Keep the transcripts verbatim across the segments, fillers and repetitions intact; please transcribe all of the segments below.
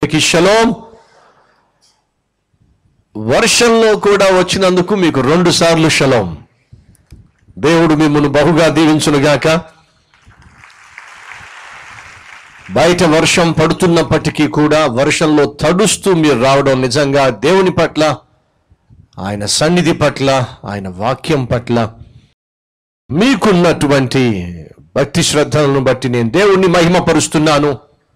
Shalom. వర్షంలో కూడా వచ్చినందుకు మీకు రెండు సార్లు షలోమ్. దేవుడు మిమ్మల్ని బహుగా దీవించునుగాక. బయట వర్షం పడుతున్నప్పటికీ కూడా వర్షంలో తడుస్తూ మీరు రావడం నిజంగా దేవుని పట్ల, ఆయన సన్నిధి పట్ల, ఆయన వాక్యం పట్ల మీకున్నటువంటి భక్తి శ్రద్ధలను బట్టి నేను దేవుణ్ణి మహిమపరుస్తున్నాను.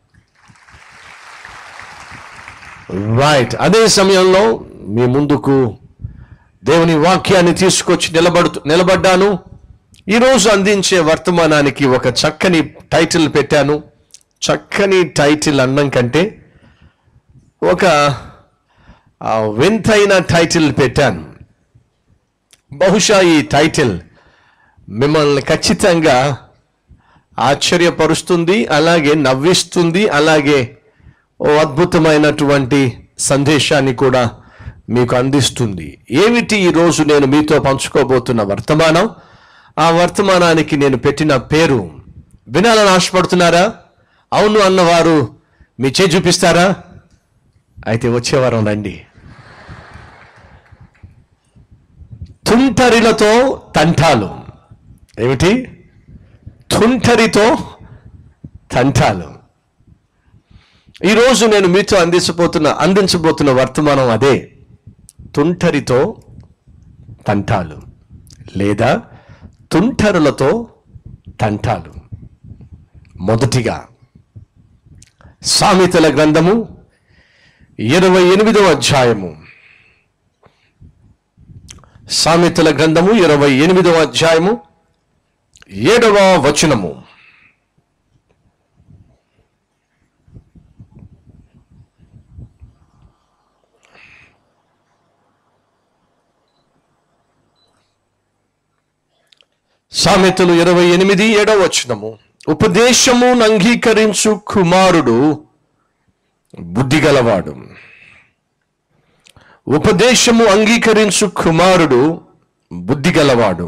రైట్. అదే సమయంలో మీ ముందుకు దేవుని వాక్యాన్ని తీసుకొచ్చి నిలబడు నిలబడ్డాను. ఈరోజు అందించే వర్తమానానికి ఒక చక్కని టైటిల్ పెట్టాను. చక్కని టైటిల్ అన్నం కంటే ఒక వింతైన టైటిల్ పెట్టాను. బహుశా ఈ టైటిల్ మిమ్మల్ని ఖచ్చితంగా ఆశ్చర్యపరుస్తుంది, అలాగే నవ్విస్తుంది, అలాగే ఓ అద్భుతమైనటువంటి సందేశాన్ని కూడా మీకు అందిస్తుంది. ఏమిటి ఈరోజు నేను మీతో పంచుకోబోతున్న వర్తమానం? ఆ వర్తమానానికి నేను పెట్టిన పేరు వినాలని ఆశపడుతున్నారా? అవును అన్నవారు మీ చేయి చూపిస్తారా? అయితే వచ్చేవారం రండి. తుంటరిలతో తంటాలు. ఏమిటి? తుంటరితో తంటాలు. ఈరోజు నేను మీతో అందించబోతున్న అందించబోతున్న వర్తమానం అదే, తుంటరితో తంటాలు లేదా తుంటరులతో తంటాలు. మొదటిగా సామెతల గ్రంథము ఇరవై ఎనిమిదవ అధ్యాయము సామెతల గ్రంథము ఇరవై ఎనిమిదవ అధ్యాయము ఏడవ వచనము. సామెతలు ఇరవై ఎనిమిది ఏడవ వచనము. ఉపదేశము అంగీకరించు కుమారుడు బుద్ధిగలవాడు. ఉపదేశము అంగీకరించు కుమారుడు బుద్ధిగలవాడు.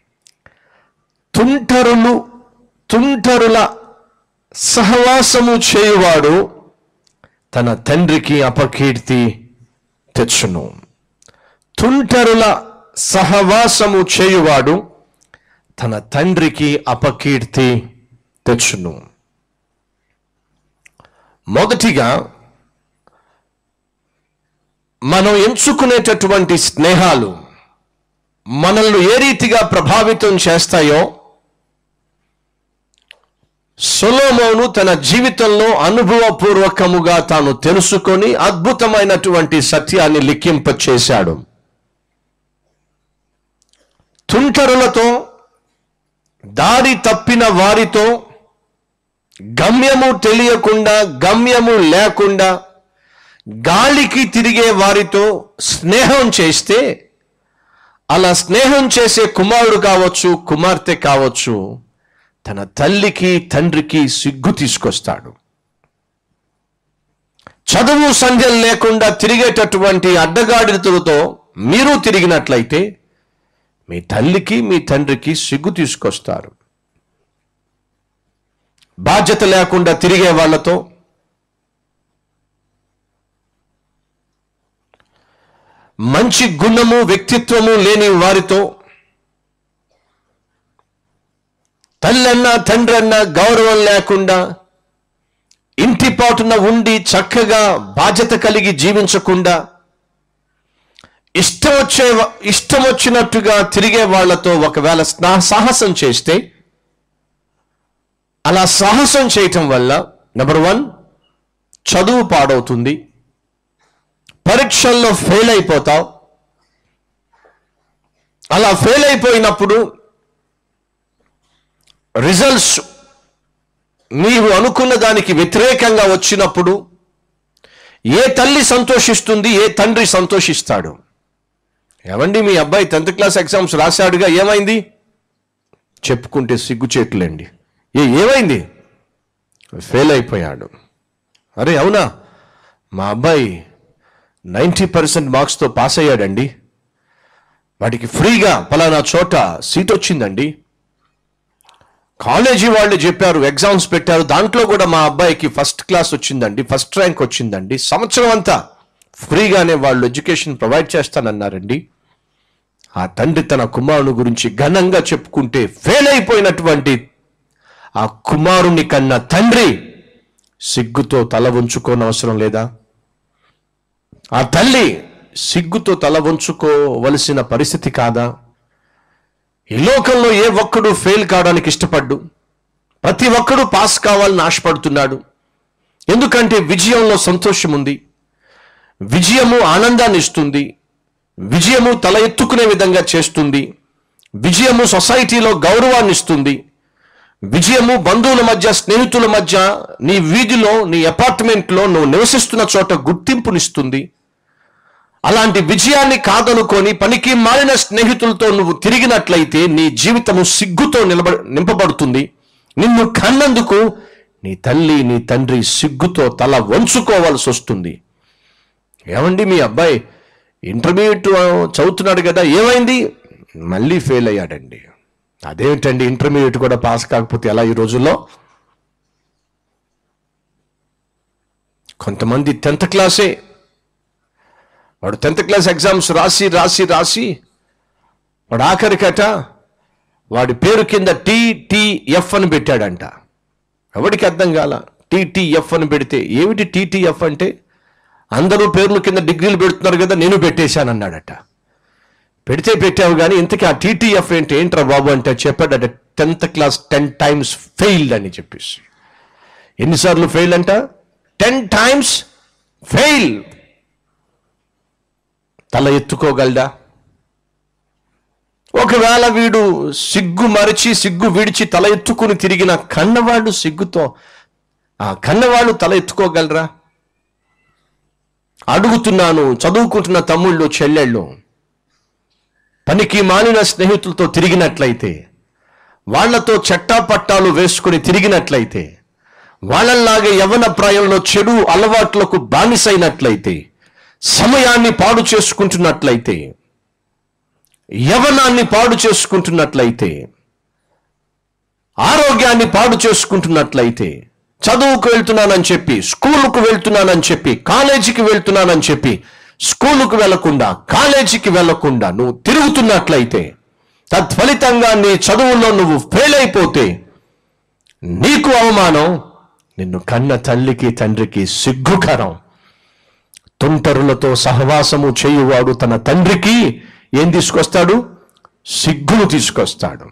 తుంటరులు తుంటరుల సహవాసము చేయువాడు తన తండ్రికి అపకీర్తి తెచ్చును. తుంటరుల సహవాసము చేయువాడు తన తండ్రికి అపకీర్తి తెచ్చును. మొదటిగా మనం ఎంచుకునేటటువంటి స్నేహాలు మనల్ని ఏ రీతిగా ప్రభావితం చేస్తాయో సొలొమోను తన జీవితంలో అనుభవపూర్వకముగా తాను తెలుసుకొని అద్భుతమైనటువంటి సత్యాన్ని లిఖింపచేశాడు. తుంటరులతో, దారి తప్పిన వారితో, గమ్యము తెలియకుండా, గమ్యము లేకుండా గాలికి తిరిగే వారితో స్నేహం చేస్తే, అలా స్నేహం చేసే కుమారుడు కావచ్చు, కుమార్తె కావచ్చు, తన తల్లికి తండ్రికి సిగ్గు తీసుకొస్తాడు. చదువు సంధ్యలు లేకుండా తిరిగేటటువంటి అడ్డగాడిదలతో మీరు తిరిగినట్లయితే మీ తల్లికి మీ తండ్రికి సిగ్గు తీసుకొస్తారు. బాధ్యత లేకుండా తిరిగే వాళ్ళతో, మంచి గుణము వ్యక్తిత్వము లేని వారితో, తల్లన్నా తండ్రన్నా గౌరవం లేకుండా ఇంటి పాటున ఉండి చక్కగా బాధ్యత కలిగి జీవించకుండా ఇష్టం వచ్చే ఇష్టం వచ్చినట్టుగా తిరిగే వాళ్లతో ఒకవేళ సాహసం చేస్తే, అలా సాహసం చేయటం వల్ల నెంబర్ వన్ చదువు పాడవుతుంది, పరీక్షల్లో ఫెయిల్ అయిపోతావు. అలా ఫెయిల్ అయిపోయినప్పుడు రిజల్ట్స్ నీవు అనుకున్న దానికి వ్యతిరేకంగా వచ్చినప్పుడు ఏ తల్లి సంతోషిస్తుంది, ఏ తండ్రి సంతోషిస్తాడు? ఏమండి, మీ అబ్బాయి టెన్త్ క్లాస్ ఎగ్జామ్స్ రాశాడుగా, ఏమైంది? చెప్పుకుంటే సిగ్గుచేట్లండి. ఏ ఏమైంది? ఫెయిల్ అయిపోయాడు. అరే అవునా, మా అబ్బాయి నైంటీ పర్సెంట్ మార్క్స్తో పాస్ అయ్యాడండి, వాడికి ఫ్రీగా పలానా చోట సీట్ వచ్చిందండి. కాలేజీ వాళ్ళు చెప్పారు, ఎగ్జామ్స్ పెట్టారు, దాంట్లో కూడా మా అబ్బాయికి ఫస్ట్ క్లాస్ వచ్చిందండి, ఫస్ట్ ర్యాంక్ వచ్చిందండి, సంవత్సరం అంతా ఫ్రీగానే వాళ్ళు ఎడ్యుకేషన్ ప్రొవైడ్ చేస్తానన్నారండి. ఆ తండ్రి తన కుమారుని గురించి ఘనంగా చెప్పుకుంటే ఫెయిల్ అయిపోయినటువంటి ఆ కుమారుని కన్నా తండ్రి సిగ్గుతో తల వంచుకోనవసరం లేదా? ఆ తల్లి సిగ్గుతో తల వంచుకోవలసిన పరిస్థితి కాదా? ఈ లోకంలో ఏ ఒక్కడు ఫెయిల్ కావడానికి ఇష్టపడ్డు, ప్రతి ఒక్కడు పాస్ కావాలని ఆశపడుతున్నాడు. ఎందుకంటే విజయంలో సంతోషం ఉంది, విజయము ఆనందాన్ని ఇస్తుంది, విజయము తల ఎత్తుకునే విధంగా చేస్తుంది, విజయము సొసైటీలో గౌరవాన్ని ఇస్తుంది, విజయము బంధువుల మధ్య, స్నేహితుల మధ్య, నీ వీధిలో, నీ అపార్ట్మెంట్లో నువ్వు నివసిస్తున్న చోట గుర్తింపునిస్తుంది. అలాంటి విజయాన్ని కాదనుకొని పనికి మారిన స్నేహితులతో నువ్వు తిరిగినట్లయితే నీ జీవితము సిగ్గుతో నిలబ నింపబడుతుంది. నిన్ను కన్నందుకు నీ తల్లి నీ తండ్రి సిగ్గుతో తల వంచుకోవాల్సి వస్తుంది. ఏమండి, మీ అబ్బాయి ఇంటర్మీడియట్ చదువుతున్నాడు కదా, ఏమైంది? మళ్ళీ ఫెయిల్ అయ్యాడండి. అదేమిటండి, ఇంటర్మీడియట్ కూడా పాస్ కాకపోతే ఎలా ఈ రోజుల్లో? కొంతమంది టెన్త్ క్లాసే, వాడు టెన్త్ క్లాస్ ఎగ్జామ్స్ రాసి రాసి రాసి వాడు ఆఖరికట వాడి పేరు కింద టీటీఎఫ్ అని పెట్టాడంట. ఎవడికి అర్థం కాల. టీటీఎఫ్ అని పెడితే ఏమిటి టీటీఎఫ్ అంటే? అందరూ పేర్ల కింద డిగ్రీలు పెడుతున్నారు కదా, నేను పెట్టేశాను అన్నాడట. పెడితే పెట్టావు కానీ ఇంతకీ ఆ టీటీఎఫ్ ఏంటి, ఏంట్రా బాబు అంటే చెప్పాడట, tenth class ten times failed అని చెప్పేసి. ఎన్నిసార్లు ఫెయిల్ అంట? Ten times fail. తల ఎత్తుకోగలడా? ఒకవేళ వీడు సిగ్గు మరిచి సిగ్గు విడిచి తల ఎత్తుకుని తిరిగిన కన్నవాళ్ళు సిగ్గుతో ఆ కన్నవాళ్ళు తల ఎత్తుకోగలరా? అడుగుతున్నాను, చదువుకుంటున్న తమ్ముళ్ళు చెల్లెళ్ళు, పనికి మాలిన స్నేహితులతో తిరిగినట్లయితే, వాళ్లతో చట్టాపట్టాలు వేసుకుని తిరిగినట్లయితే, వాళ్ళలాగే యవ్వన ప్రాయంలో చెడు అలవాట్లకు బానిసైనట్లయితే, సమయాన్ని పాడు చేసుకుంటున్నట్లయితే, యవ్వనాన్ని పాడు చేసుకుంటున్నట్లయితే, ఆరోగ్యాన్ని పాడు చేసుకుంటున్నట్లయితే, చదువుకు వెళ్తున్నానని చెప్పి, స్కూలుకు వెళ్తున్నానని చెప్పి, కాలేజీకి వెళ్తున్నానని చెప్పి, స్కూలుకు వెళ్లకుండా కాలేజీకి వెళ్లకుండా నువ్వు తిరుగుతున్నట్లయితే, తత్ఫలితంగా నీ చదువుల్లో నువ్వు ఫెయిల్ అయిపోతే నీకు అవమానం, నిన్ను కన్న తల్లికి తండ్రికి సిగ్గుకరం. తుంటరులతో సహవాసము చేయువాడు తన తండ్రికి ఏం తీసుకొస్తాడు? సిగ్గును తీసుకొస్తాడు.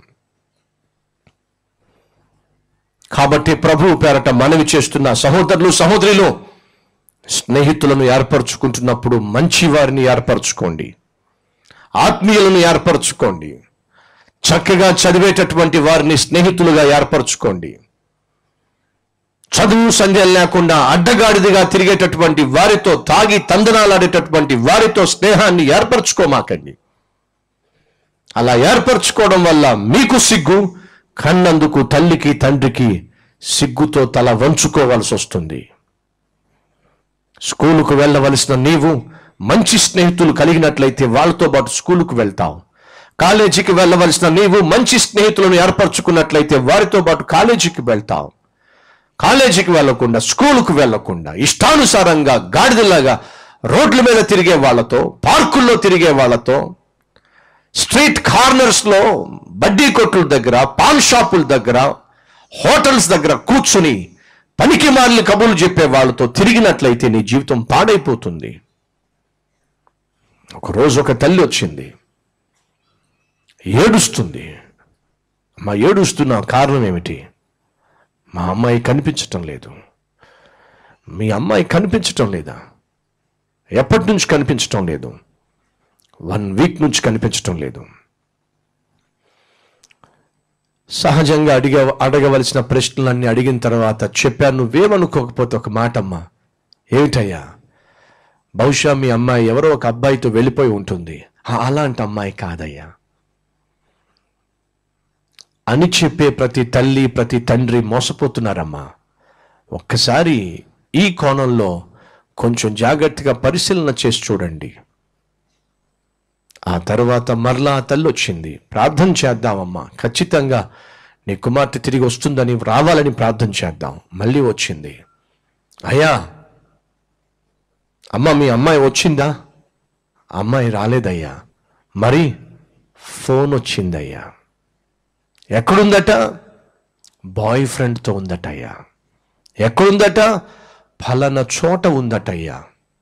కాబట్టి ప్రభువు పేరట మనవి చేస్తున్న సహోదరులు సహోదరులు, స్నేహితులను ఏర్పరచుకుంటున్నప్పుడు మంచి వారిని ఏర్పరచుకోండి, ఆత్మీయులను ఏర్పరచుకోండి, చక్కగా చదివేటటువంటి వారిని స్నేహితులుగా ఏర్పరచుకోండి. చదువు సంధ్యలు లేకుండా అడ్డగాడిదిగా తిరిగేటటువంటి వారితో, తాగి తందనాలాడేటటువంటి వారితో స్నేహాన్ని ఏర్పరచుకోమాకండి. అలా ఏర్పరచుకోవడం వల్ల మీకు సిగ్గు, కన్నందుకు తల్లికి తండ్రికి సిగ్గుతో తల వంచుకోవాల్సి వస్తుంది. స్కూలుకు వెళ్ళవలసిన నీవు మంచి స్నేహితులు కలిగినట్లయితే వాళ్ళతో పాటు స్కూలుకు వెళ్తావు. కాలేజీకి వెళ్ళవలసిన నీవు మంచి స్నేహితులను ఏర్పరచుకున్నట్లయితే వారితో పాటు కాలేజీకి వెళ్తావు. కాలేజీకి వెళ్లకుండా, స్కూలుకు వెళ్లకుండా ఇష్టానుసారంగా గాడిదలాగా రోడ్ల మీద తిరిగే వాళ్ళతో, పార్కుల్లో తిరిగే వాళ్ళతో, స్ట్రీట్ కార్నర్స్లో, బడ్డీ కొట్టుల దగ్గర, పాన్ షాపుల దగ్గర, హోటల్స్ దగ్గర కూర్చుని పనికి మాలిన కబుర్లు చెప్పే వాళ్ళతో తిరిగినట్లయితే నీ జీవితం పాడైపోతుంది. ఒకరోజు ఒక తల్లి వచ్చింది, ఏడుస్తుంది. మా ఏడుస్తున్న కారణం ఏమిటి? మా అమ్మాయి కనిపించటం లేదు. మీ అమ్మాయి కనిపించటం లేదా? ఎప్పటి నుంచి కనిపించటం లేదు? వన్ వీక్ నుంచి కనిపించటం లేదు. సహజంగా అడిగ అడగవలసిన ప్రశ్నలన్నీ అడిగిన తర్వాత చెప్పాను, నువ్వేమనుకోకపోతే ఒక మాట అమ్మా. ఏమిటయ్యా? బహుశా మీ అమ్మాయి ఎవరో ఒక అబ్బాయితో వెళ్ళిపోయి ఉంటుంది. అలాంటి అమ్మాయి కాదయ్యా అని చెప్పే ప్రతి తల్లి ప్రతి తండ్రి మోసపోతున్నారమ్మా. ఒక్కసారి ఈ కోణంలో కొంచెం జాగ్రత్తగా పరిశీలన చేసి చూడండి. ఆ తర్వాత మరలా తల్లి వచ్చింది, ప్రార్థన చేద్దామమ్మా, ఖచ్చితంగా నీ కుమార్తె తిరిగి వస్తుందని, రావాలని ప్రార్థన చేద్దాం. మళ్ళీ వచ్చింది. అయ్యా, అమ్మ మీ అమ్మాయి వచ్చిందా? అమ్మాయి రాలేదయ్యా. మరి ఫోన్ వచ్చిందయ్యా. ఎక్కడుందట? బాయ్ ఫ్రెండ్తో ఉందటయ్యా. ఎక్కడుందట? ఫలానా చోట ఉందటయ్యా.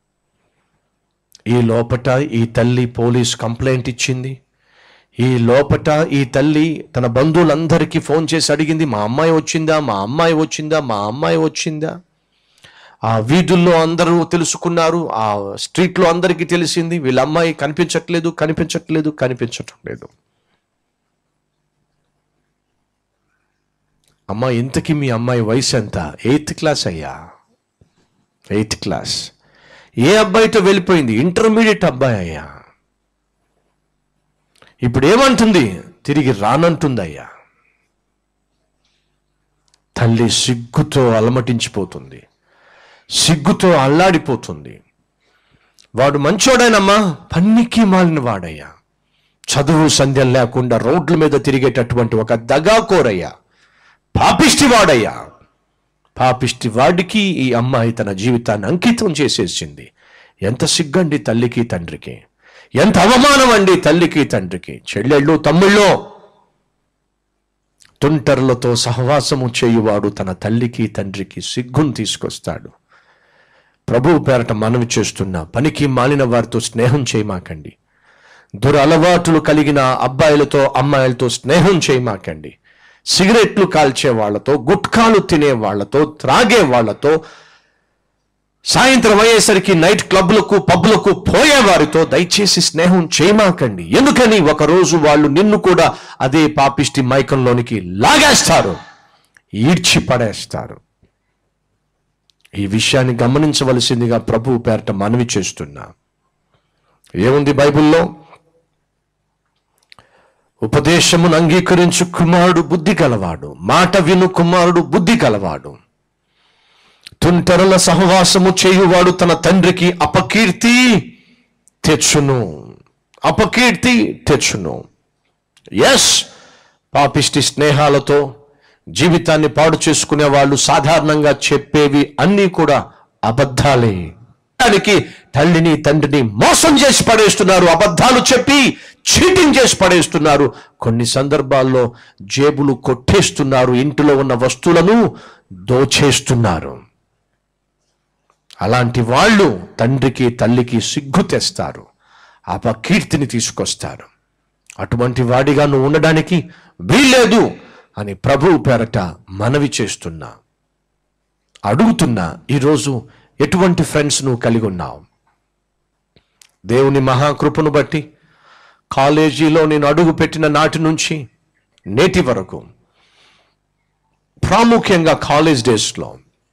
ఈ లోపట ఈ తల్లి పోలీస్ కంప్లైంట్ ఇచ్చింది. ఈ లోపట ఈ తల్లి తన బంధువులందరికీ ఫోన్ చేసి అడిగింది, మా అమ్మాయి వచ్చిందా, మా అమ్మాయి వచ్చిందా, మా అమ్మాయి వచ్చిందా. ఆ వీధుల్లో అందరూ తెలుసుకున్నారు, ఆ స్ట్రీట్లో అందరికీ తెలిసింది, వీళ్ళ అమ్మాయి కనిపించట్లేదు కనిపించట్లేదు కనిపించటం లేదు. అమ్మ, ఇంతకీ మీ అమ్మాయి వయసు ఎంత? ఎయిత్ క్లాస్ అయ్యా, ఎయిత్ క్లాస్. ఏ అబ్బాయితో వెళ్ళిపోయింది? ఇంటర్మీడియట్ అబ్బాయి అయ్యా. ఇప్పుడు ఏమంటుంది? తిరిగి రానంటుంది అయ్యా. తల్లి సిగ్గుతో అలమటించిపోతుంది, సిగ్గుతో అల్లాడిపోతుంది. వాడు మంచోడైనమ్మా, పన్నికి మాలిన వాడయ్యా, చదువు సంధ్యం లేకుండా రోడ్ల మీద తిరిగేటటువంటి ఒక దగాకోరయ్యా, పాపిష్టి వాడయ్యా. పాపిష్టి వాడికి ఈ అమ్మాయి తన జీవితాన్ని అంకితం చేసేసింది. ఎంత సిగ్గండి తల్లికి తండ్రికి, ఎంత అవమానం అండి తల్లికి తండ్రికి. చెల్లెళ్ళు తమ్ముళ్ళు, తుంటరులతో సహవాసము చేయువాడు తన తల్లికి తండ్రికి సిగ్గును తీసుకొస్తాడు. ప్రభువు పేరట మనవి చేస్తున్నా, పనికి మాలిన వారితో స్నేహం చేయమాకండి. దురలవాటులు కలిగిన అబ్బాయిలతో అమ్మాయిలతో స్నేహం చేయమాకండి. సిగరెట్లు కాల్చే వాళ్లతో, గుట్కాలు తినే వాళ్లతో, త్రాగే వాళ్లతో, సాయంత్రం అయ్యేసరికి నైట్ క్లబ్లకు పబ్లకు పోయే వారితో దయచేసి స్నేహం చేయమాకండి. ఎందుకని? ఒకరోజు వాళ్ళు నిన్ను కూడా అదే పాపిష్టి మైకంలోనికి లాగేస్తారు, ఈడ్చి పడేస్తారు. ఈ విషయాన్ని గమనించవలసిందిగా ప్రభువు పేరట మనవి చేస్తున్నా. ఏముంది బైబిల్లో? ఉపదేశమును అంగీకరించు కుమారుడు బుద్ధి కలవాడు, మాట విను కుమారుడు బుద్ధి కలవాడు. తుంటరుల సహవాసము చేయువాడు తన తండ్రికి అపకీర్తి తెచ్చును, అపకీర్తి తెచ్చును. ఎస్, పాపిష్టి స్నేహాలతో జీవితాన్ని పాడు చేసుకునే వాళ్ళు సాధారణంగా చెప్పేవి అన్నీ కూడా అబద్ధాలే. దానికి తల్లిని తండ్రిని మోసం చేసి పడేస్తున్నారు, అబద్ధాలు చెప్పి చీటింగ్ చేసి పడేస్తున్నారు. కొన్ని సందర్భాల్లో జేబులు కొట్టేస్తున్నారు, ఇంటిలో ఉన్న వస్తువులను దోచేస్తున్నారు. అలాంటి వాళ్ళు తండ్రికి తల్లికి సిగ్గు తెస్తారు, అపకీర్తిని తీసుకొస్తారు. అటువంటి వాడిగా నువ్వు ఉండడానికి వీల్లేదు అని ప్రభువు పేరట మనవి చేస్తున్నా. అడుగుతున్నా, ఈరోజు ఎటువంటి ఫ్రెండ్స్ నువ్వు కలిగి ఉన్నావు? దేవుని మహాకృపను బట్టి కాలేజీలో నేను అడుగు పెట్టిన నాటి నుంచి నేటి వరకు, ప్రాముఖ్యంగా కాలేజ్ డేస్లో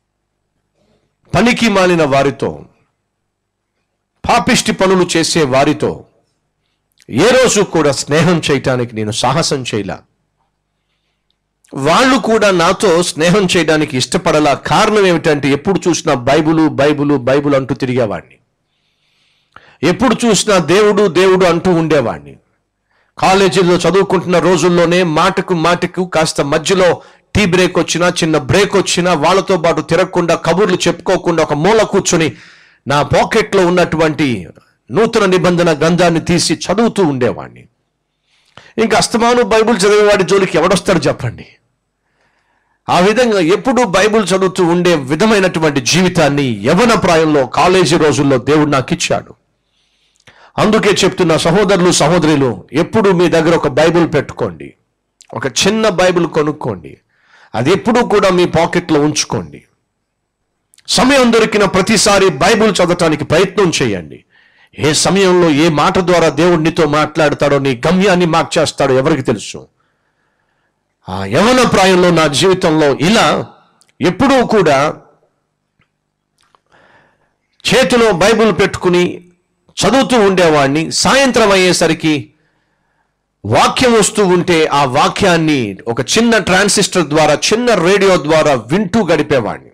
పనికి మాలిన వారితో, పాపిష్టి పనులు చేసే వారితో ఏ రోజు కూడా స్నేహం చేయటానికి నేను సాహసం చేయలా. వాళ్ళు కూడా నాతో స్నేహం చేయడానికి ఇష్టపడలా. కారణం ఏమిటంటే, ఎప్పుడు చూసినా బైబులు బైబులు బైబుల్ అంటూ తిరిగేవాడిని, ఎప్పుడు చూసినా దేవుడు దేవుడు అంటూ ఉండేవాడిని. కాలేజీలో చదువుకుంటున్న రోజుల్లోనే మాటకు మాటకు కాస్త మధ్యలో టీ బ్రేక్ వచ్చినా, చిన్న బ్రేక్ వచ్చినా వాళ్ళతో పాటు తిరగకుండా, కబుర్లు చెప్పుకోకుండా ఒక మూల కూర్చొని నా పాకెట్లో ఉన్నటువంటి నూతన నిబంధన గ్రంథాన్ని తీసి చదువుతూ ఉండేవాడిని. ఇంకా అస్తమాను బైబుల్ చదివేవాడి జోలికి ఎవడొస్తాడు చెప్పండి? ఆ విధంగా ఎప్పుడు బైబుల్ చదువుతూ ఉండే విధమైనటువంటి జీవితాన్ని యవ్వన ప్రాయంలో కాలేజీ రోజుల్లో దేవుడు నాకు ఇచ్చాడు. అందుకే చెప్తున్న సహోదరులు సహోదరులు, ఎప్పుడు మీ దగ్గర ఒక బైబుల్ పెట్టుకోండి, ఒక చిన్న బైబుల్ కొనుక్కోండి, అది ఎప్పుడూ కూడా మీ పాకెట్లో ఉంచుకోండి. సమయం దొరికిన ప్రతిసారి బైబుల్ చదవటానికి ప్రయత్నం చేయండి. ఏ సమయంలో ఏ మాట ద్వారా దేవుడు నీతో మాట్లాడతాడో, నీ గమ్యాన్ని మార్చేస్తాడో ఎవరికి తెలుసు. ఆ యవ్వన ప్రాయంలో నా జీవితంలో ఇలా ఎప్పుడూ కూడా చేతిలో బైబుల్ పెట్టుకుని చదువుతూ ఉండేవాడిని. సాయంత్రం అయ్యేసరికి వాక్యం వస్తూ ఉంటే ఆ వాక్యాన్ని ఒక చిన్న ట్రాన్సిస్టర్ ద్వారా, చిన్న రేడియో ద్వారా వింటూ గడిపేవాడిని.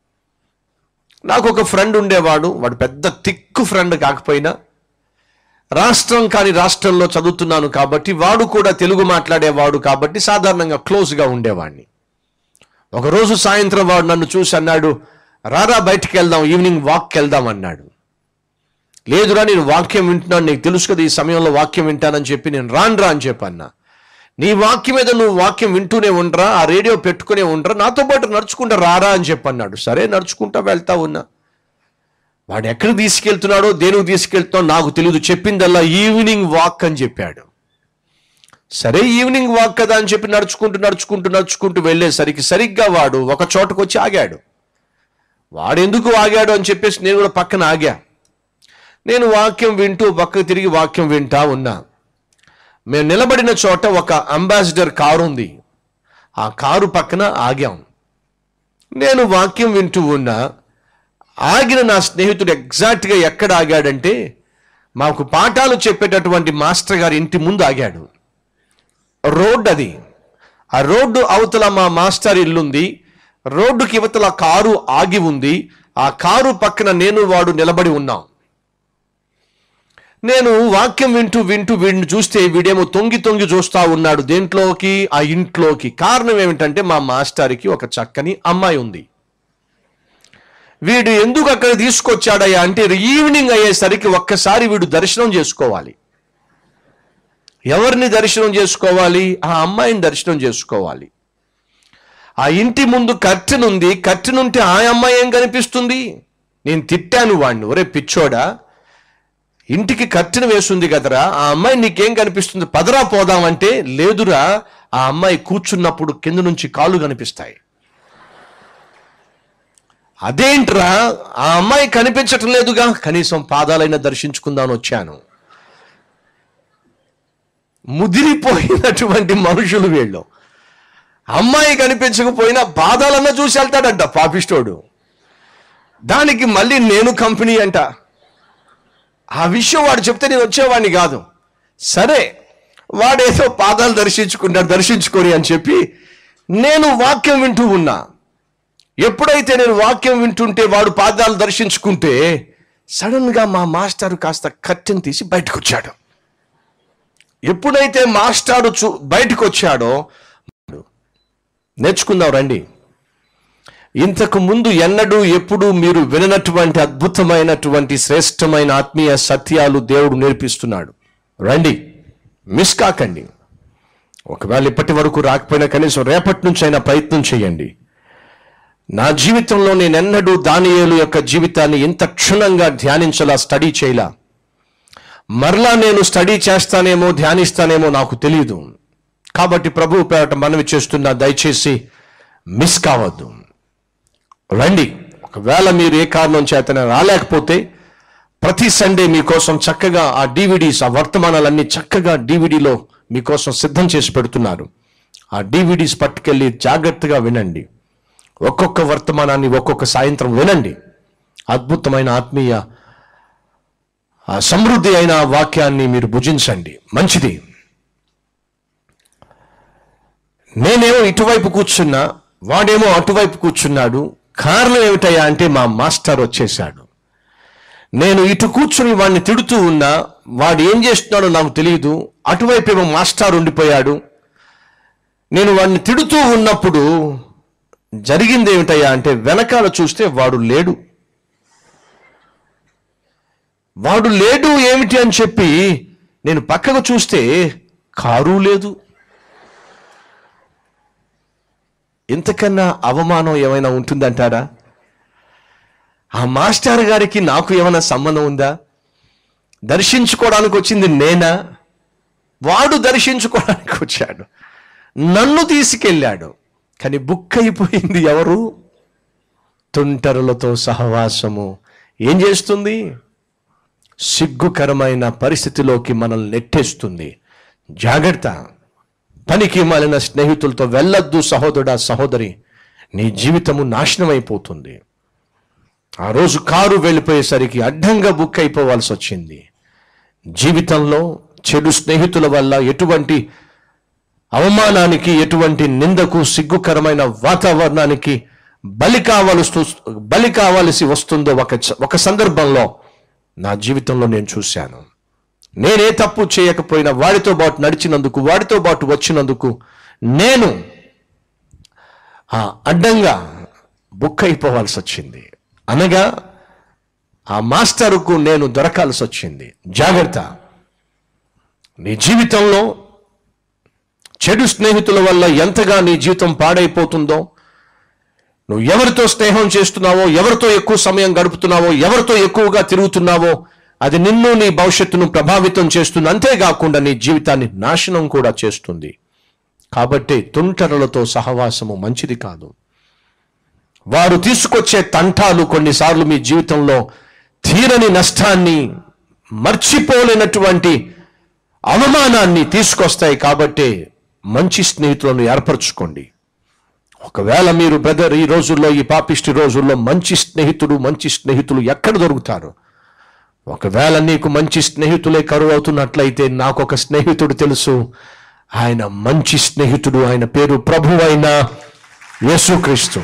నాకు ఒక ఫ్రెండ్ ఉండేవాడు, వాడు పెద్ద థిక్ ఫ్రెండ్ కాకపోయినా రాష్ట్రం కాని రాష్ట్రంలో చదువుతున్నాను కాబట్టి వాడు కూడా తెలుగు మాట్లాడేవాడు కాబట్టి సాధారణంగా క్లోజ్గా ఉండేవాడిని. ఒకరోజు సాయంత్రం వాడు నన్ను చూసి అన్నాడు, రారా బయటికి వెళ్దాం, ఈవినింగ్ వాక్కి వెళ్దాం అన్నాడు. లేదురా నేను వాక్యం వింటున్నాను, నీకు తెలుసు కదా ఈ సమయంలో వాక్యం వింటానని చెప్పి నేను రాన్రా అని చెప్పన్నా. నీ వాక్యం మీద నువ్వు వాక్యం వింటూనే ఉండరా, ఆ రేడియో పెట్టుకునే ఉండరా, నాతో పాటు నడుచుకుంటా రారా అని చెప్పన్నాడు. సరే నడుచుకుంటా వెళ్తా ఉన్నా. వాడు ఎక్కడికి తీసుకెళ్తున్నాడో దేనికి తీసుకెళ్తున్నాడో నాకు తెలియదు, చెప్పిందల్లా ఈవినింగ్ వాక్ అని చెప్పాడు. సరే ఈవినింగ్ వాక్ కదా అని చెప్పి నడుచుకుంటూ నడుచుకుంటూ నడుచుకుంటూ వెళ్ళేసరికి సరిగ్గా వాడు ఒక చోటకు వచ్చి ఆగాడు. వాడు ఎందుకు ఆగాడు అని చెప్పేసి నేను కూడా పక్కన ఆగా. నేను వాక్యం వింటూ పక్కకు తిరిగి వాక్యం వింటా ఉన్నా. మేము నిలబడిన చోట ఒక అంబాసిడర్ కారు ఉంది. ఆ కారు పక్కన ఆగాం. నేను వాక్యం వింటూ ఉన్నా. ఆగిన నా స్నేహితుడు ఎగ్జాక్ట్గా ఎక్కడ ఆగాడంటే మాకు పాఠాలు చెప్పేటటువంటి మాస్టర్ గారి ఇంటి ముందు ఆగాడు. రోడ్డు అది. ఆ రోడ్డు అవతల మా మాస్టర్ ఇల్లుంది. రోడ్డుకి ఇవతల కారు ఆగి ఉంది. ఆ కారు పక్కన నేను వాడు నిలబడి ఉన్నాం. నేను వాక్యం వింటూ వింటూ వీడిని చూస్తే వీడేమో తొంగి తొంగి చూస్తా ఉన్నాడు దేంట్లోకి, ఆ ఇంట్లోకి. కారణం ఏమిటంటే మా మాస్టర్కి ఒక చక్కని అమ్మాయి ఉంది. వీడు ఎందుకు అక్కడ తీసుకొచ్చాడయ్యా అంటే ఈవినింగ్ అయ్యేసరికి ఒక్కసారి వీడు దర్శనం చేసుకోవాలి. ఎవరిని దర్శనం చేసుకోవాలి? ఆ అమ్మాయిని దర్శనం చేసుకోవాలి. ఆ ఇంటి ముందు కర్టెన్ ఉంది. కర్టెన్ ఉంటే ఆ అమ్మాయి ఏం కనిపిస్తుంది? నేను తిట్టాను వాడిని, ఒరే పిచ్చోడా, ఇంటికి కర్టెన్ వేస్తుంది కదరా, ఆ అమ్మాయి నీకేం కనిపిస్తుంది, పదరా పోదామంటే లేదురా, ఆ అమ్మాయి కూర్చున్నప్పుడు కింద నుంచి కాళ్ళు కనిపిస్తాయి. అదేంట్రా, ఆ అమ్మాయి కనిపించటం లేదుగా, కనీసం పాదాలైనా దర్శించుకుందామని వచ్చాను. ముదిరిపోయినటువంటి మనుషులు వీళ్ళు. అమ్మాయి కనిపించకపోయినా పాదాలన్నా చూసి వెళ్తాడంట పాపిష్టోడు. దానికి మళ్ళీ నేను కంపెనీ అంట. ఆ విషయం వాడు చెప్తే నేను వచ్చేవాడిని కాదు. సరే వాడేదో పాదాలు దర్శించుకుంటాడు, దర్శించుకొని అని చెప్పి నేను వాక్యం వింటూ ఉన్నా. ఎప్పుడైతే నేను వాక్యం వింటుంటే వాడు పాదాలు దర్శించుకుంటే సడన్గా మా మాస్టారు కాస్త కర్టెన్ తీసి బయటకు వచ్చాడు. ఎప్పుడైతే మాస్టారు చూ బయటకు వచ్చాడో, నేర్చుకుందాం రండి. ఇంతకు ముందు ఎన్నడూ ఎప్పుడు మీరు విననటువంటి అద్భుతమైనటువంటి శ్రేష్టమైన ఆత్మీయ సత్యాలు దేవుడు నేర్పిస్తున్నాడు. రండి, మిస్ కాకండి. ఒకవేళ ఇప్పటి వరకు రాకపోయినా కనీసం రేపటి నుంచి అయినా ప్రయత్నం చేయండి. నా జీవితంలో నేను ఎన్నడూ దానియేలు యొక్క జీవితాన్ని ఇంత క్షుణ్ణంగా ధ్యానించలా, స్టడీ చేయలా. మరలా నేను స్టడీ చేస్తానేమో ధ్యానిస్తానేమో నాకు తెలియదు. కాబట్టి ప్రభువు పేరట మనవి చేస్తున్నా, దయచేసి మిస్ కావద్దు. రండి. ఒకవేళ మీరు ఏ కారణం చేతనే రాలేకపోతే ప్రతి సండే మీకోసం చక్కగా ఆ డివిడీస్, ఆ వర్తమానాలన్నీ చక్కగా డివిడీలో మీకోసం సిద్ధం చేసి పెడుతున్నారు. ఆ డివిడీస్ పట్టుకెళ్ళి జాగ్రత్తగా వినండి. ఒక్కొక్క వర్తమానాన్ని ఒక్కొక్క సాయంత్రం వినండి. అద్భుతమైన ఆత్మీయ సమృద్ధి అయిన వాక్యాన్ని మీరు భుజించండి. మంచిది. నేనేమో ఇటువైపు కూర్చున్నా, వాడేమో అటువైపు కూర్చున్నాడు. కారణం ఏమిటయ్యా అంటే మా మాస్టర్ వచ్చేశాడు. నేను ఇటు కూర్చుని వాడిని తిడుతూ ఉన్నా, వాడు ఏం చేస్తున్నాడో నాకు తెలియదు. అటువైపు ఏమో మాస్టర్ ఉండిపోయాడు. నేను వాడిని తిడుతూ ఉన్నప్పుడు జరిగింది ఏమిటయ్యా అంటే వెనకాల చూస్తే వాడు లేడు. వాడు లేడు ఏమిటి అని చెప్పి నేను పక్కకు చూస్తే కారు లేదు. ఇంతకన్నా అవమానం ఏమైనా ఉంటుందంటారా? ఆ మాస్టర్ గారికి నాకు ఏమైనా సంబంధం ఉందా? దర్శించుకోవడానికి వచ్చింది నేనా? వాడు దర్శించుకోవడానికి వచ్చాడు, నన్ను తీసుకెళ్ళాడు. కానీ బుక్ అయిపోయింది ఎవరు? తుంటరులతో సహవాసము ఏం చేస్తుంది? సిగ్గుకరమైన పరిస్థితిలోకి మనల్ని నెట్టేస్తుంది. జాగ్రత్త. పనికి మాలిన స్నేహితులతో వెళ్ళొద్దు సహోదరుడా, సహోదరి. నీ జీవితము నాశనం అయిపోతుంది. ఆ రోజు కారు వెళ్ళిపోయేసరికి అడ్డంగా బుక్ అయిపోవాల్సి వచ్చింది. జీవితంలో చెడు స్నేహితుల వల్ల ఎటువంటి అవమానానికి, ఎటువంటి నిందకు, సిగ్గుకరమైన వాతావరణానికి బలి కావలసి బలి కావలసి వస్తుందో ఒక ఒక సందర్భంలో నా జీవితంలో నేను చూశాను. నేనే తప్పు చేయకపోయినా వాడితో పాటు నడిచినందుకు, వాడితో పాటు వచ్చినందుకు నేను అడ్డంగా బుక్ అయిపోవాల్సి వచ్చింది. అనగా ఆ మాస్టరుకు నేను దొరకాల్సి వచ్చింది. జాగ్రత్త. నీ జీవితంలో చెడు స్నేహితుల వల్ల ఎంతగా నీ జీవితం పాడైపోతుందో, నువ్వు ఎవరితో స్నేహం చేస్తున్నావో, ఎవరితో ఎక్కువ సమయం గడుపుతున్నావో, ఎవరితో ఎక్కువగా తిరుగుతున్నావో, అది నిన్ను, నీ భవిష్యత్తును ప్రభావితం చేస్తుంది. అంతేకాకుండా నీ జీవితాన్ని నాశనం కూడా చేస్తుంది. కాబట్టి తుంటరులతో సహవాసము మంచిది కాదు. వారు తీసుకొచ్చే తంటాలు కొన్నిసార్లు మీ జీవితంలో తీరని నష్టాన్ని, మర్చిపోలేనటువంటి అవమానాన్ని తీసుకొస్తాయి. కాబట్టి మంచి స్నేహితులను ఏర్పరచుకోండి. ఒకవేళ మీరు బ్రదర్ ఈ రోజుల్లో, ఈ పాపిష్టి రోజుల్లో మంచి స్నేహితుడు, మంచి స్నేహితులు ఎక్కడ దొరుకుతారు? ఒకవేళ నీకు మంచి స్నేహితులే కరువు అవుతున్నట్లయితే నాకు ఒక స్నేహితుడు తెలుసు. ఆయన మంచి స్నేహితుడు. ఆయన పేరు ప్రభువైన యేసుక్రీస్తు.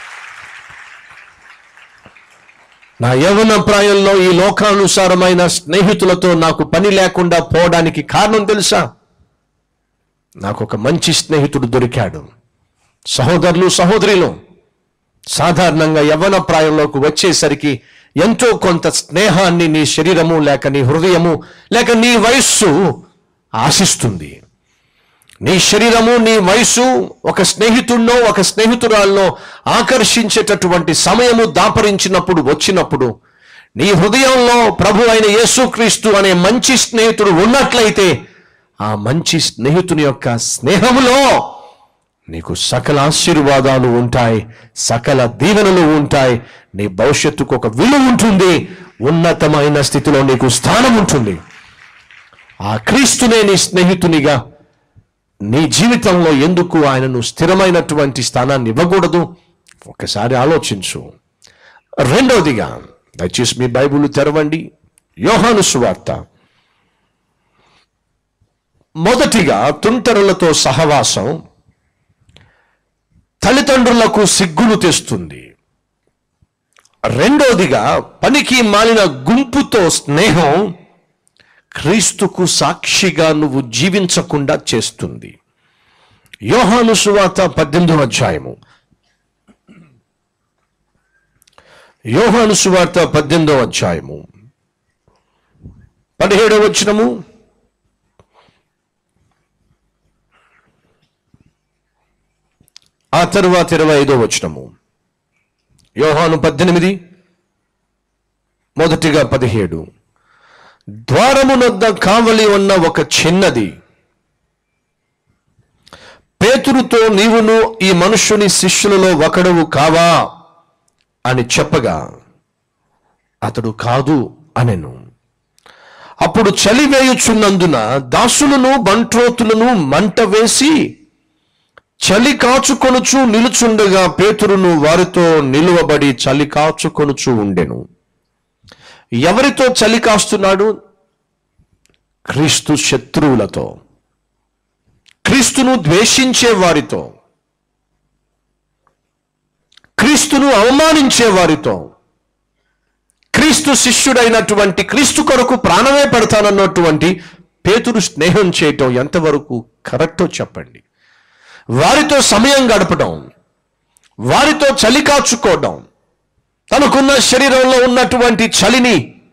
నా యవ్వన ప్రాయంలో ఈ లోకానుసారమైన స్నేహితులతో నాకు పని లేకుండా పోవడానికి కారణం తెలుసా? నాకు ఒక మంచి స్నేహితుడు దొరికాడు. సహోదరులు, సహోదరులు, సాధారణంగా యవ్వన ప్రాయంలోకి వచ్చేసరికి ఎంతో కొంత స్నేహాన్ని నీ శరీరము లేక నీ హృదయము లేక నీ వయస్సు ఆశిస్తుంది. నీ శరీరము, నీ వయసు ఒక స్నేహితుడినో ఒక స్నేహితురాల్లో ఆకర్షించేటటువంటి సమయము దాపరించినప్పుడు, వచ్చినప్పుడు నీ హృదయంలో ప్రభు అయిన యేసుక్రీస్తు అనే మంచి స్నేహితుడు ఉన్నట్లయితే ఆ మంచి స్నేహితుని యొక్క స్నేహములో నీకు సకల ఆశీర్వాదాలు ఉంటాయి, సకల దీవెనలు ఉంటాయి. నీ భవిష్యత్తుకు ఒక విలువ ఉంటుంది, ఉన్నతమైన స్థితిలో నీకు స్థానం ఉంటుంది. ఆ క్రీస్తునే నీ స్నేహితునిగా నీ జీవితంలో ఎందుకు ఆయనను స్థిరమైనటువంటి స్థానాన్ని ఇవ్వకూడదు? ఒకసారి ఆలోచించు. రెండవదిగా, దయచేసి మీ బైబిల్ తెరవండి, యోహాను సువార్త. మొదటిగా తుంటరులతో సహవాసం తల్లిదండ్రులకు సిగ్గును తెస్తుంది. రెండోదిగా, పనికి మాలిన గుంపుతో స్నేహం క్రీస్తుకు సాక్షిగా నువ్వు జీవించకుండా చేస్తుంది. యోహాను సువార్త పద్దెనిమిదవ అధ్యాయము యోహాను సువార్త పద్దెనిమిదవ అధ్యాయము పదిహేడవ వచనము, ఆ తరువాత ఇరవై ఐదో వచనము. యోహాను పద్దెనిమిది మొదటిగా పదిహేడు. ద్వారమునొద్ద కావలి ఉన్న ఒక చిన్నది పేతురుతో, నీవును ఈ మనుష్యుని శిష్యులలో ఒకడువు కావా అని చెప్పగా అతడు కాదు అనెను. అప్పుడు చలివేయుచున్నందున దాసులను బంట్రోతులను మంట వేసి చలి కాచుకొనుచు నిలుచుండగా పేతురును వారితో నిలువబడి చలి కాచుకొనుచు ఉండెను. ఎవరితో చలి కాస్తున్నాడు? క్రీస్తు శత్రువులతో, క్రీస్తును ద్వేషించే వారితో, క్రీస్తును అవమానించే వారితో, క్రీస్తు శిష్యుడైనటువంటి, క్రీస్తు కొరకు ప్రాణమే పెడతానన్నటువంటి పేతురు స్నేహం చేయటం ఎంతవరకు కరెక్టో చెప్పండి. వారితో సమయం గడపడం, వారితో చలి కాచుకోవడం, తనకున్న శరీరంలో ఉన్నటువంటి చలిని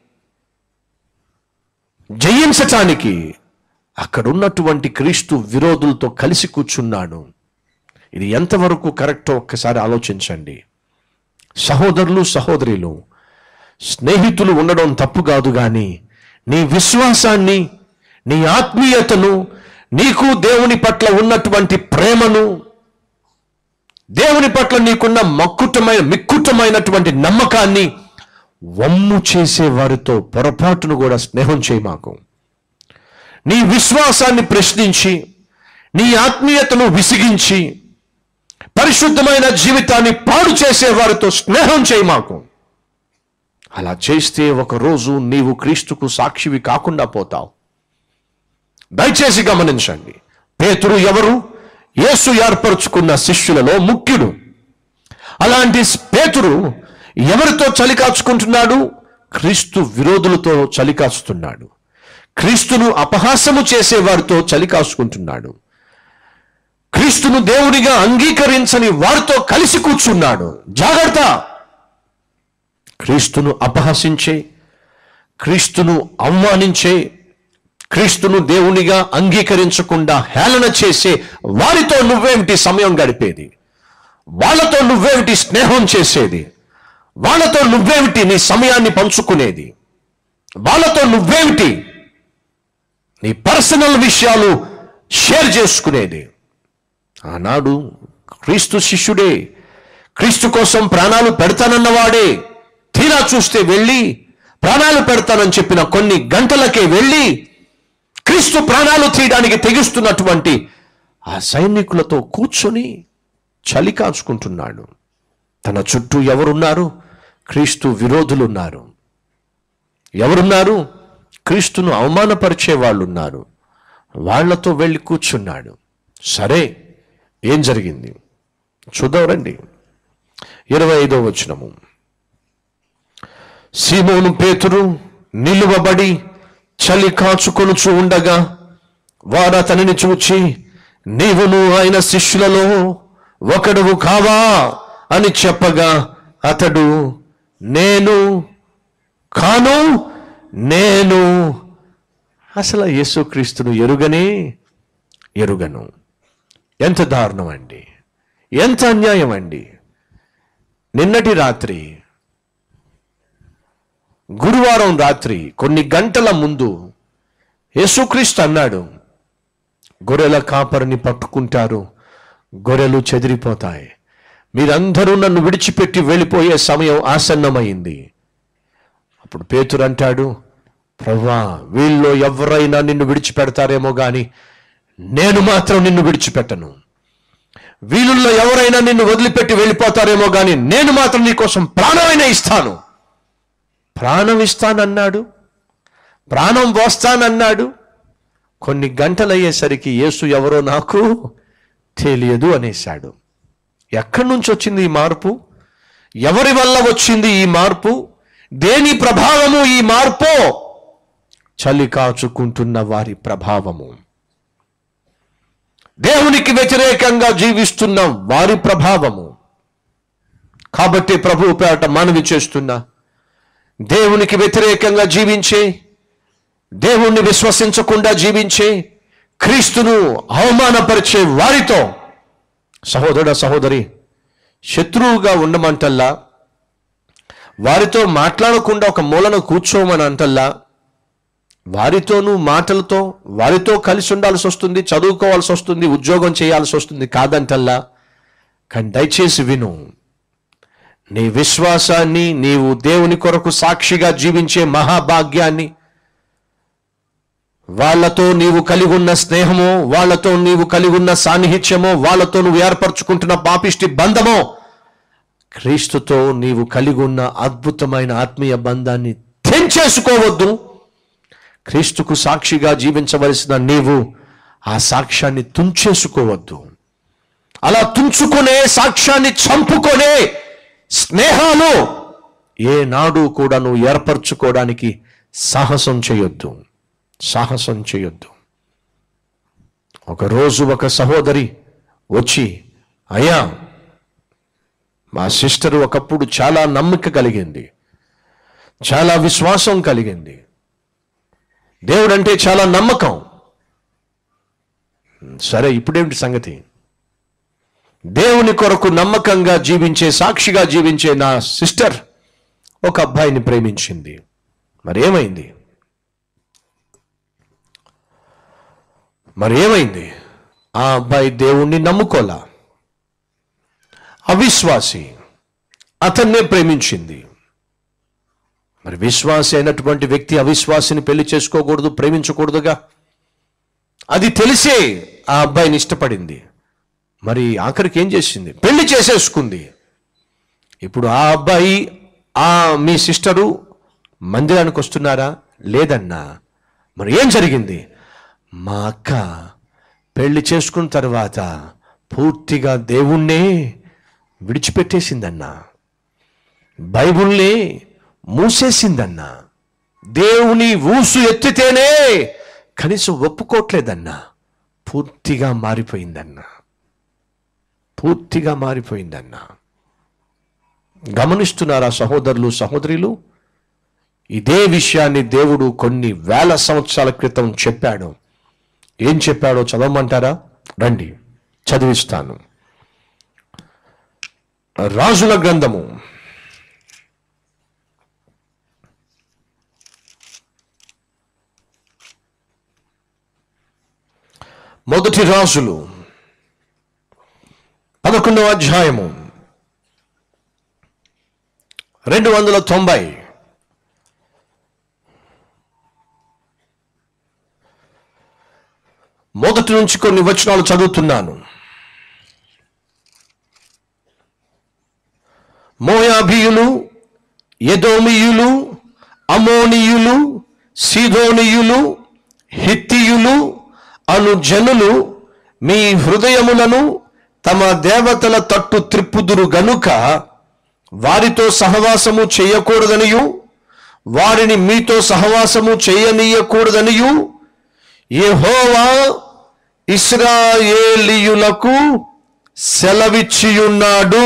జయించటానికి అక్కడున్నటువంటి క్రీస్తు విరోధులతో కలిసి కూర్చున్నాడు. ఇది ఎంతవరకు కరెక్టో ఒక్కసారి ఆలోచించండి. సహోదరులు, సహోదరులు, స్నేహితులు ఉండడం తప్పు కాదు, కానీ నీ విశ్వాసాన్ని, నీ ఆత్మీయతను, నీకు దేవుని పట్ల ఉన్నటువంటి ప్రేమను, దేవుని పట్ల నీకున్న మక్కుటమైన మిక్కుటమైనటువంటి నమ్మకాన్ని వమ్ము చేసే వారితో పొరపాటును కూడా స్నేహం చేయమాకు. నీ విశ్వాసాన్ని ప్రశ్నించి, నీ ఆత్మీయతను విసిగించి, పరిశుద్ధమైన జీవితాన్ని పాడు చేసే వారితో స్నేహం చేయమాకు. అలా చేస్తే ఒకరోజు నీవు క్రీస్తుకు సాక్షివి కాకుండా పోతావు. దయచేసి గమనించండి. పేతురు ఎవరు? యేసు ఏర్పరచుకున్న శిష్యులలో ముఖ్యుడు. అలాంటి పేతురు ఎవరితో చలి కాచుకుంటున్నాడు? క్రీస్తు విరోధులతో చలి కాచుతున్నాడు. క్రీస్తును అపహాసము చేసే వారితో చలి కాసుకుంటున్నాడు. క్రీస్తును దేవుడిగా అంగీకరించని వారితో కలిసి కూర్చున్నాడు. జాగ్రత్త! క్రీస్తును అపహసించే, క్రీస్తును అవమానించే, క్రీస్తును దేవునిగా అంగీకరించకుండా హేళన చేసే వారితో నువ్వేమిటి సమయం గడిపేది? వాళ్ళతో నువ్వేమిటి స్నేహం చేసేది? వాళ్ళతో నువ్వేమిటి నీ సమయాన్ని పంచుకునేది? వాళ్ళతో నువ్వేమిటి నీ పర్సనల్ విషయాలు షేర్ చేసుకునేది? ఆనాడు క్రీస్తు శిష్యుడే, క్రీస్తు కోసం ప్రాణాలు పెడతానన్నవాడే, తీరా చూస్తే వెళ్ళి ప్రాణాలు పెడతానని చెప్పిన కొన్ని గంటలకే వెళ్ళి క్రీస్తు ప్రాణాలు తీయడానికి తెగిస్తున్నటువంటి ఆ సైనికులతో కూర్చొని చలి కాచుకుంటున్నాడు. తన చుట్టూ ఎవరున్నారు? క్రీస్తు విరోధులున్నారు. ఎవరున్నారు? క్రీస్తును అవమానపరిచే వాళ్ళు ఉన్నారు. వాళ్లతో వెళ్ళి కూర్చున్నాడు. సరే, ఏం జరిగింది చూద్దాం రండి. ఇరవై ఐదో వచనము. సీమోను పేతురు నిలువబడి చలి కాచుకొనుచు ఉండగా వారు అతనిని చూచి, నీవును ఆయన శిష్యులలో ఒకడువు కావా అని చెప్పగా అతడు, నేను కాను, నేను అసలు యేసుక్రీస్తును ఎరుగనే ఎరుగను. ఎంత దారుణం అండి! ఎంత అన్యాయం అండి! నిన్నటి రాత్రి, గురువారం రాత్రి కొన్ని గంటల ముందు యేసుక్రీస్తు అన్నాడు, గొర్రెల కాపరిని పట్టుకుంటారు, గొర్రెలు చెదిరిపోతాయి. మీరందరూ నన్ను విడిచిపెట్టి వెళ్ళిపోయే సమయం ఆసన్నమైంది. అప్పుడు పేతురు అంటాడు, ప్రభువా, వీళ్ళలో ఎవరైనా నిన్ను విడిచిపెడతారేమో కానీ నేను మాత్రం నిన్ను విడిచిపెట్టను. వీళ్ళల్లో ఎవరైనా నిన్ను వదిలిపెట్టి వెళ్ళిపోతారేమో కానీ నేను మాత్రం నీ కోసం ప్రాణమైనా ఇస్తాను. ప్రాణం ఇస్తానన్నాడు, ప్రాణం పోస్తానన్నాడు. కొన్ని గంటలయ్యేసరికి యేసు ఎవరో నాకు తెలియదు అనేశాడు. ఎక్కడి నుంచి వచ్చింది ఈ మార్పు? ఎవరి వల్ల వచ్చింది ఈ మార్పు? దేని ప్రభావము ఈ మార్పు? చలి కాచుకుంటున్న వారి ప్రభావము, దేవునికి వ్యతిరేకంగా జీవిస్తున్న వారి ప్రభావము. కాబట్టి ప్రభువు పేరట మనవి చేస్తున్నా, దేవునికి వ్యతిరేకంగా జీవించే, దేవుణ్ణి విశ్వసించకుండా జీవించే, క్రీస్తును అవమానపరిచే వారితో సహోదర సహోదరి శత్రువుగా ఉండమంటల్లా, వారితో మాట్లాడకుండా ఒక మూలను కూర్చోమని అంటల్లా, వారితోనూ మాటలతో వారితో కలిసి ఉండాల్సి వస్తుంది, చదువుకోవాల్సి వస్తుంది, ఉద్యోగం చేయాల్సి వస్తుంది కాదంటల్లా. కానీ దయచేసి విను, నీ విశ్వాసాన్ని, నీవు దేవుని కొరకు సాక్షిగా జీవించే మహాభాగ్యాన్ని, వాళ్లతో నీవు కలిగి ఉన్న స్నేహమో, వాళ్లతో నీవు కలిగి ఉన్న సాన్నిహిత్యమో, వాళ్లతో నువ్వు ఏర్పరచుకుంటున్న పాపిష్టి బంధమో, క్రీస్తుతో నీవు కలిగి ఉన్న అద్భుతమైన ఆత్మీయ బంధాన్ని తెంచేసుకోవద్దు. క్రీస్తుకు సాక్షిగా జీవించవలసిన నీవు ఆ సాక్ష్యాన్ని తుంచేసుకోవద్దు. అలా తుంచుకునే, సాక్ష్యాన్ని చంపుకొనే స్నేహాలు ఏనాడు కూడా నువ్వు ఏర్పరచుకోవడానికి సాహసం చేయొద్దు, సాహసం చేయొద్దు. ఒకరోజు ఒక సహోదరి వచ్చి, అయ్యా, మా సిస్టర్ ఒకప్పుడు చాలా నమ్మిక కలిగింది, చాలా విశ్వాసం కలిగింది, దేవుడంటే చాలా నమ్మకం. సరే, ఇప్పుడేమిటి సంగతి? దేవుని కొరకు నమ్మకంగా జీవించే, సాక్షిగా జీవించే నా సిస్టర్ ఒక అబ్బాయిని ప్రేమించింది. మరి ఏమైంది? మరి ఏమైంది? ఆ అబ్బాయి దేవుణ్ణి నమ్ముకోలా, అవిశ్వాసి, అతన్నే ప్రేమించింది. మరి విశ్వాసి అయినటువంటి వ్యక్తి అవిశ్వాసిని పెళ్లి చేసుకోకూడదు, ప్రేమించకూడదుగా. అది తెలిసే ఆ అబ్బాయిని ఇష్టపడింది. మరి ఆఖరికి ఏం చేసింది? పెళ్లి చేసేసుకుంది. ఇప్పుడు ఆ అబ్బాయి, ఆ మీ సిస్టరు మందిరానికి వస్తున్నారా? లేదన్నా. మరి ఏం జరిగింది? మా అక్క పెళ్లి చేసుకున్న తర్వాత పూర్తిగా దేవుణ్ణే విడిచిపెట్టేసిందన్నా, బైబుల్నే మూసేసిందన్నా. దేవుని ఊసు ఎత్తితేనే కనీసం ఒప్పుకోవట్లేదన్నా. పూర్తిగా మారిపోయిందన్నా, పూర్తిగా మారిపోయిందన్నా. గమనిస్తున్నారా సహోదరులు సహోదరులు? ఇదే విషయాన్ని దేవుడు కొన్ని వేల సంవత్సరాల క్రితం చెప్పాడు. ఏం చెప్పాడో చదవమంటారా? రండి చదివిస్తాను. రాజుల గ్రంథము మొదటి రాజులు పదకొండవ అధ్యాయము రెండు వందల తొంభై మొదటి నుంచి కొన్ని వచనాలు చదువుతున్నాను. మోయాబీయులు, ఎదోమీయులు, అమోనీయులు, సీదోనీయులు, హిత్తీయులు అను జనులు మీ హృదయములను తమ దేవతల తట్టు త్రిప్పుదురు గనుక వారితో సహవాసము చేయకూడదనియు వారిని మీతో సహవాసము చేయనీయకూడదనియు యెహోవా ఇశ్రాయేలీయులకు సెలవిచ్చియున్నాడు.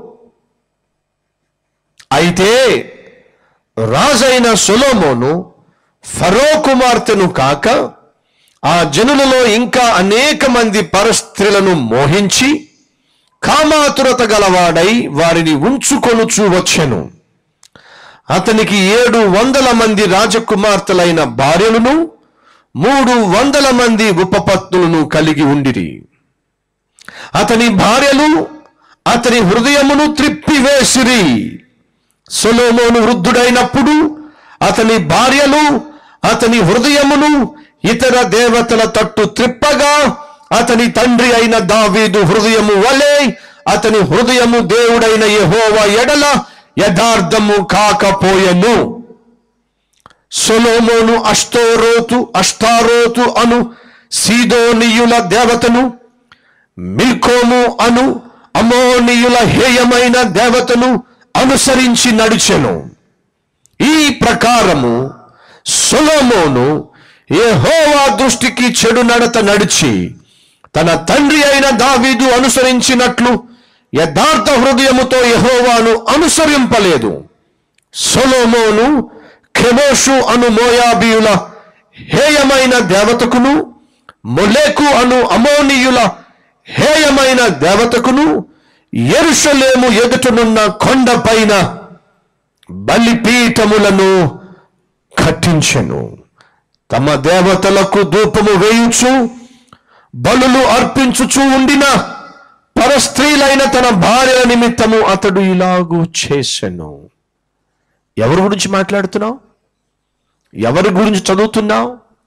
అయితే రాజైన సొలొమోను ఫరో కుమార్తెను కాక ఆ జనులలో ఇంకా అనేక మంది పరస్త్రీలను మోహించి కామాతురత గలవాడై వారిని ఉంచుకొనుచూ వచ్చెను. అతనికి ఏడు వందల మంది రాజకుమార్తెలైన భార్యలను మూడు వందల మంది ఉపపత్నులను కలిగి ఉండిరి. అతని భార్యలు అతని హృదయమును త్రిప్పివేసిరి. సొలొమోను వృద్ధుడైనప్పుడు అతని భార్యలు అతని హృదయమును ఇతర దేవతల తట్టు త్రిప్పగా అతని తండ్రి అయిన దావీదు హృదయము వలె అతని హృదయము దేవుడైన యెహోవా ఎడల యథార్థము కాకపోయెను. సొలొమోను అష్టోరోతు అష్టారోతు అను సీదోనీయుల దేవతను, మిల్కోము అను అమోనీయుల హేయమైన దేవతను అనుసరించి నడిచెను. ఈ ప్రకారము సొలొమోను యెహోవా దృష్టికి చెడు నడత నడిచి తన తండ్రి అయిన దావీదు అనుసరించినట్లు యథార్థ హృదయముతో యెహోవాను అనుసరింపలేదు. సొలొమోను కెమోషు అను మోయాబీయుల హేయమైన దేవతకును, మొలెకు అను అమోనీయుల హేయమైన దేవతకును యెరూషలేము ఎదుటనున్న కొండ పైన బలిపీఠములను కట్టించెను. తమ దేవతలకు ధూపము వేయుచు బలులు అర్పించుచూ ఉండిన పరస్త్రీలైన తన భార్యల నిమిత్తము అతడు ఇలాగూ చేసెను. ఎవరి గురించి మాట్లాడుతున్నావు? ఎవరి గురించి చదువుతున్నావు?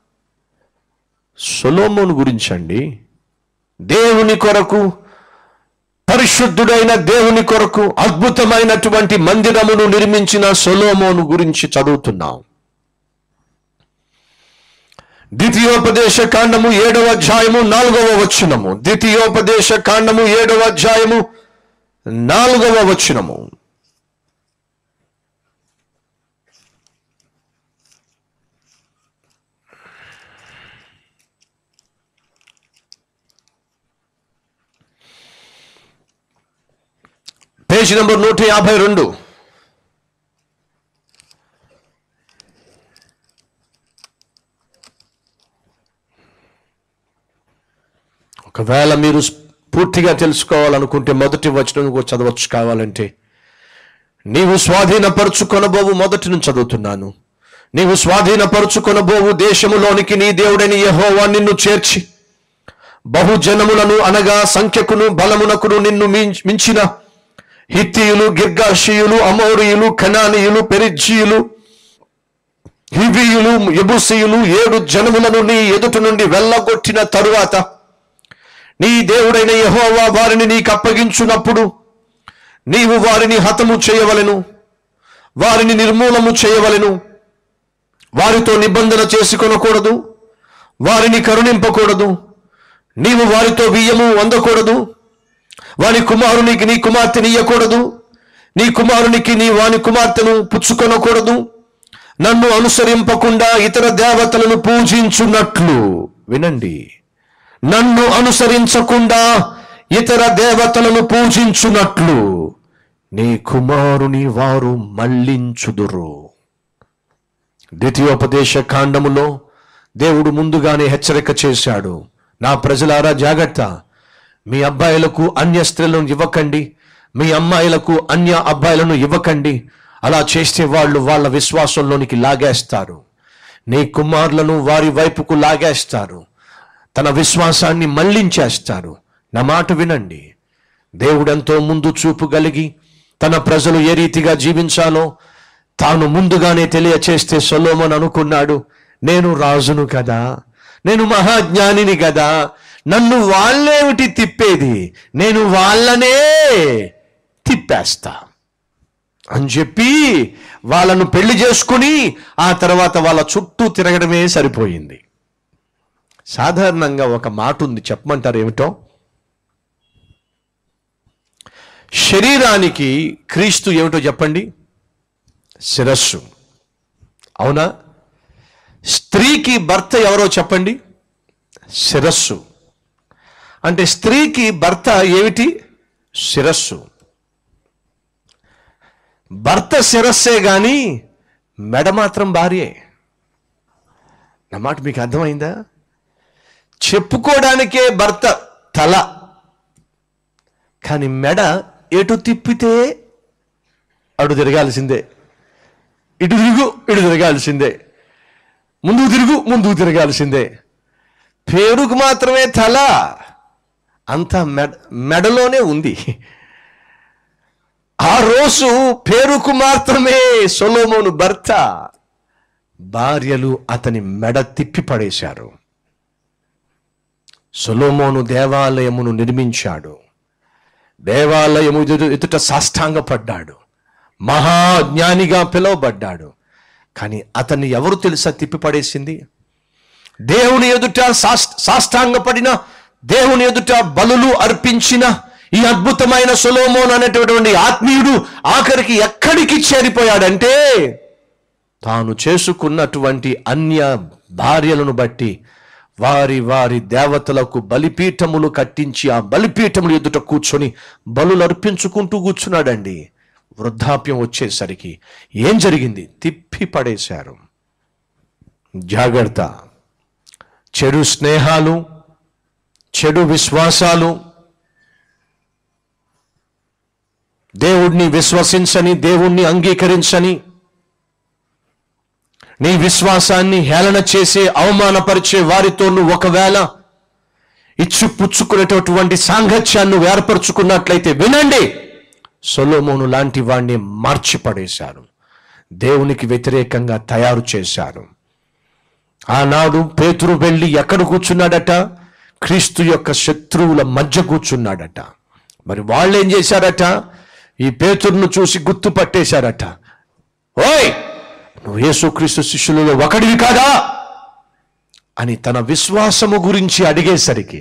సొలొమోను గురించి అండి. దేవుని కొరకు, పరిశుద్ధుడైన దేవుని కొరకు అద్భుతమైనటువంటి మందిరమును నిర్మించిన సొలొమోను గురించి చదువుతున్నాం. ద్వితీయోపదేశ కాండము ఏడవ అధ్యాయము నాలుగవ వచనము. ద్వితీయోపదేశ కాండము ఏడవ అధ్యాయము నాలుగవ వచనము. పేజీ నంబర్ నూట యాభై రెండు. ఒకవేళ మీరు పూర్తిగా తెలుసుకోవాలనుకుంటే మొదటి వచనం కూడా చదవచ్చు. కావాలంటే నీవు స్వాధీనపరుచుకొనబోవు మొదటి నుంచి చదువుతున్నాను. నీవు స్వాధీనపరుచుకొనబోవు దేశములోనికి నీ దేవుడైన యెహోవా నిన్ను చేర్చి బహుజనములను అనగా సంఖ్యకును బలమునకును నిన్ను మించిన హిత్తీయులు, గిర్గాషీయులు, అమోరీయులు, కనానీయులు, పెరిజ్జీయులు, హివీయులు, యెబూసీయులు ఏడు జనములను నీ ఎదుట నుండి వెళ్ళగొట్టిన తరువాత నీ దేవుడైన యెహోవా వారిని నీకు అప్పగించున్నప్పుడు నీవు వారిని హతము చేయవలెను, వారిని నిర్మూలము చేయవలెను. వారితో నిబంధన చేసుకొనకూడదు, వారిని కరుణింపకూడదు. నీవు వారితో బియ్యము వందకూడదు, వాని కుమారునికి నీ కుమార్తెని ఇయ్యకూడదు, నీ కుమారునికి నీ వాని కుమార్తెను పుచ్చుకొనకూడదు. నన్ను అనుసరింపకుండా ఇతర దేవతలను పూజించున్నట్లు, వినండి, నన్ను అనుసరించకుండా ఇతర దేవతలను పూజించున్నట్లు నీ కుమారుని వారు మళ్ళించుదురు. ద్వితీయోపదేశ కాండములో దేవుడు ముందుగానే హెచ్చరిక చేశాడు, నా ప్రజలారా జాగ్రత్త, మీ అబ్బాయిలకు అన్య స్త్రీలను ఇవ్వకండి, మీ అమ్మాయిలకు అన్య అబ్బాయిలను ఇవ్వకండి. అలా చేస్తే వాళ్ళు వాళ్ళ విశ్వాసంలోనికి లాగేస్తారు, నీ కుమారులను వారి వైపుకు లాగేస్తారు, తన విశ్వాసాన్ని మళ్ళించేస్తారు. నా మాట వినండి. దేవుడెంతో ముందు చూపు కలిగి తన ప్రజలు ఏ రీతిగా జీవించాలో తాను ముందుగానే తెలియచేస్తే సొలొమోను అనుకున్నాడు, నేను రాజును కదా, నేను మహాజ్ఞానిని కదా, నన్ను వాళ్ళేమిటి తిప్పేది, నేను వాళ్ళనే తిప్పేస్తా అని చెప్పి వాళ్ళను పెళ్లి చేసుకుని ఆ తర్వాత వాళ్ళ చుట్టూ తిరగడమే సరిపోయింది. సాధారణంగా ఒక మాట ఉంది, చెప్పమంటారు ఏమిటో? శరీరానికి క్రీస్తు ఏమిటో చెప్పండి? శిరస్సు. అవునా? స్త్రీకి భర్త ఎవరో చెప్పండి? శిరస్సు. అంటే స్త్రీకి భర్త ఏమిటి? శిరస్సు. భర్త శిరస్సే గాని మెడ మాత్రం భార్యే. నా మాట మీకు అర్థమైందా? చెప్పుకోవడానికే భర్త తల, కానీ మెడ ఎటు తిప్పితే అటు తిరగాల్సిందే, ఇటు తిరుగు ఇటు తిరగాల్సిందే, ముందుకు తిరుగు ముందుకు తిరగాల్సిందే. పేరుకు మాత్రమే తల, అంతా మెడ మెడలోనే ఉంది. ఆ రోజు పేరుకు మాత్రమే సొలొమోను భర్త, భార్యలు అతని మెడ తిప్పి పడేశారు. సొలొమోను దేవాలయమును నిర్మించాడు, దేవాలయము ఎదుట సాష్టాంగపడ్డాడు, మహాజ్ఞానిగా పిలువబడ్డాడు. కానీ అతన్ని ఎవరు తెలుసా తిప్పి పడేసింది? దేవుని ఎదుట సాష్టాంగపడిన, దేవుని ఎదుట బలులు అర్పించిన ఈ అద్భుతమైన సొలొమోను అనేటటువంటి ఆత్మీయుడు ఆఖరికి ఎక్కడికి చేరిపోయాడంటే, తాను చేసుకున్నటువంటి అన్య భార్యలను బట్టి వారి వారి దేవతలకు బలిపీఠములు కట్టించి ఆ బలిపీఠములు ఎదుట కూర్చొని బలులు అర్పించుకుంటూ కూర్చున్నాడండి. వృద్ధాప్యం వచ్చేసరికి ఏం జరిగింది? తిప్పి పడేశారు. జాగ్రత్త. చెడు స్నేహాలు, చెడు విశ్వాసాలు, దేవుణ్ణి విశ్వసించని, దేవుణ్ణి అంగీకరించని, నీ విశ్వాసాన్ని హేళన చేసే, అవమానపరిచే వారితో నువ్వు ఒకవేళ ఇచ్చు పుచ్చుకునేటటువంటి సాంగత్యాన్ని ఏర్పరచుకున్నట్లయితే వినండి, సొలొమోను లాంటి వాడిని మార్చిపడేశారు, దేవునికి వ్యతిరేకంగా తయారు చేశారు. ఆనాడు పేతురు వెళ్ళి ఎక్కడ కూర్చున్నాడట? క్రీస్తు యొక్క శత్రువుల మధ్య కూర్చున్నాడట. మరి వాళ్ళు ఏం చేశారట? ఈ పేతురును చూసి గుర్తుపట్టేశారట. ఓయ్, నువ్వు యేసుక్రీస్తు శిష్యులలో ఒకడివి కాదా అని తన విశ్వాసము గురించి అడిగేసరికి,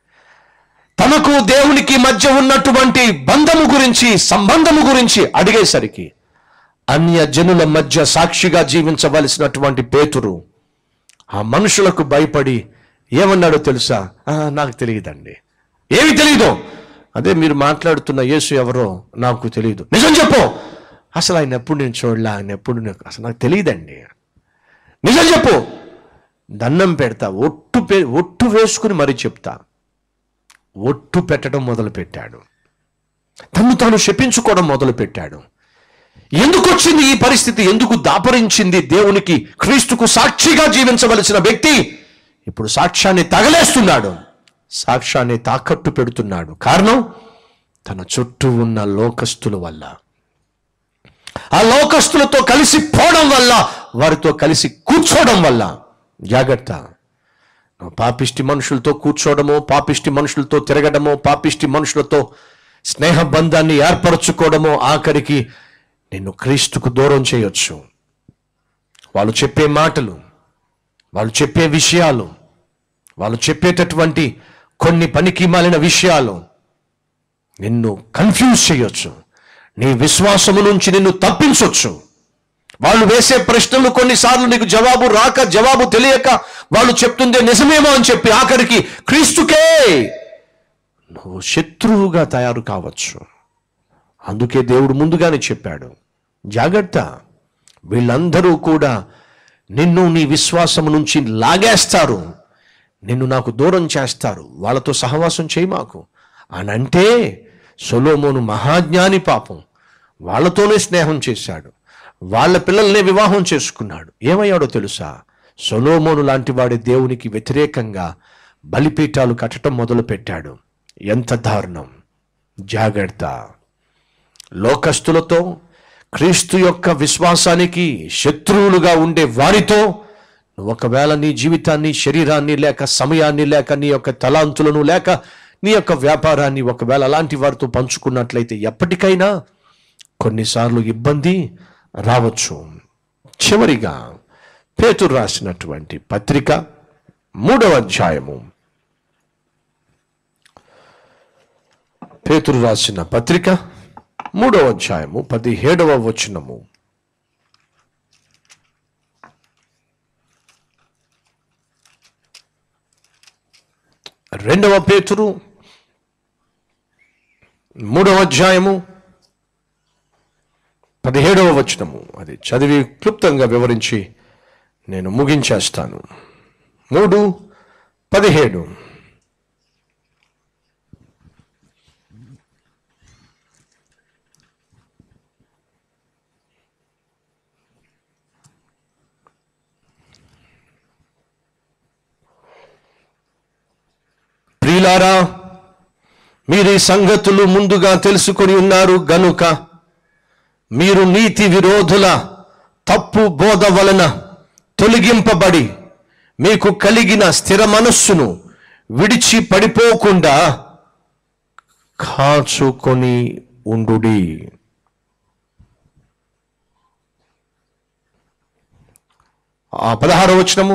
తనకు దేవునికి మధ్య ఉన్నటువంటి బంధము గురించి, సంబంధము గురించి అడిగేసరికి, అన్య జనుల మధ్య సాక్షిగా జీవించవలసినటువంటి పేతురు ఆ మనుషులకు భయపడి ఏమన్నాడో తెలుసా? నాకు తెలియదండి. ఏమి తెలియదు? అదే మీరు మాట్లాడుతున్న యేసు ఎవరో నాకు తెలియదు. నిజం చెప్పు, అసలు ఆయన ఎప్పుడు నేను చూడలే, ఆయన ఎప్పుడు అసలు నాకు తెలియదండి. నిజం చెప్పు. దండం పెడతా, ఒట్టు పె ఒట్టు వేసుకుని మరీ చెప్తా. ఒట్టు పెట్టడం మొదలుపెట్టాడు, తను తాను శపించుకోవడం మొదలుపెట్టాడు. ఎందుకు వచ్చింది ఈ పరిస్థితి? ఎందుకు దాపరించింది? దేవునికి, క్రీస్తుకు సాక్షిగా జీవించవలసిన వ్యక్తి ఇప్పుడు సాక్ష్యాన్ని తగలేస్తున్నాడు, సాక్ష్యాన్ని తాకట్టు పెడుతున్నాడు. కారణం తన చుట్టూ ఉన్న లోకస్తుల వల్ల, ఆ లోకస్తులతో కలిసి పోవడం వల్ల, వారితో కలిసి కూర్చోవడం వల్ల. జాగ్రత్త. పాపిష్టి మనుషులతో కూర్చోవడమో, పాపిష్టి మనుషులతో తిరగడమో, పాపిష్టి మనుషులతో స్నేహ బంధాన్ని ఏర్పరచుకోవడమో ఆఖరికి నిన్ను క్రీస్తుకు దూరం చేయొచ్చు. వాళ్ళు చెప్పే మాటలు, వాళ్ళు చెప్పే విషయాలు, వాళ్ళు చెప్పేటటువంటి కొన్ని పనికి మాలిన విషయాలు నిన్ను కన్ఫ్యూజ్ చేయొచ్చు, నీ విశ్వాసము నుంచి నిన్ను తప్పించవచ్చు. వాళ్ళు వేసే ప్రశ్నలు కొన్నిసార్లు నీకు జవాబు రాక, జవాబు తెలియక వాళ్ళు చెప్తుందే నిజమేమో అని చెప్పి ఆఖరికి క్రీస్తుకే నువ్వు శత్రువుగా తయారు కావచ్చు. అందుకే దేవుడు ముందుగానే చెప్పాడు, జాగ్రత్త, వీళ్ళందరూ కూడా నిన్ను నీ విశ్వాసం నుంచి లాగేస్తారు, నిన్ను నాకు దూరం చేస్తారు, వాళ్ళతో సహవాసం చేయి మాకు అని అంటే సొలొమోను మహాజ్ఞాని పాపం వాళ్ళతోనే స్నేహం చేశాడు, వాళ్ళ పిల్లల్నే వివాహం చేసుకున్నాడు. ఏమయ్యాడో తెలుసా? సొలొమోను లాంటి వాడి దేవునికి వ్యతిరేకంగా బలిపీఠాలు కట్టడం మొదలు పెట్టాడు. ఎంత దారుణం! జాగ్రత్త, లోకస్తులతో, క్రీస్తు యొక్క విశ్వాసానికి శత్రువులుగా ఉండే వారితో నువ్వు ఒకవేళ నీ జీవితాన్ని, శరీరాన్ని లేక సమయాన్ని లేక నీ యొక్క తలాంతులను లేక నీ యొక్క వ్యాపారాన్ని ఒకవేళ అలాంటి వారితో పంచుకున్నట్లయితే ఎప్పటికైనా కొన్నిసార్లు ఇబ్బంది రావచ్చు. చివరిగా పేతురు రాసినటువంటి పత్రిక మూడవ అధ్యాయము, పేతురు రాసిన పత్రిక మూడవ అధ్యాయము పదిహేడవ వచనము. రెండవ పేతురు మూడవ అధ్యాయము పదిహేడవ వచనము. అది చదివి క్లుప్తంగా వివరించి నేను ముగించేస్తాను. మూడు పదిహేడు. ప్రియులారా, మీరు ఈ సంగతులు ముందుగా తెలుసుకొని ఉన్నారు గనుక మీరు నీతి విరోధుల తప్పు బోధ వలన తొలగింపబడి మీకు కలిగిన స్థిర మనస్సును విడిచి పడిపోకుండా కాచుకొని ఉండుడి. ఆ పదహారవ వచనము,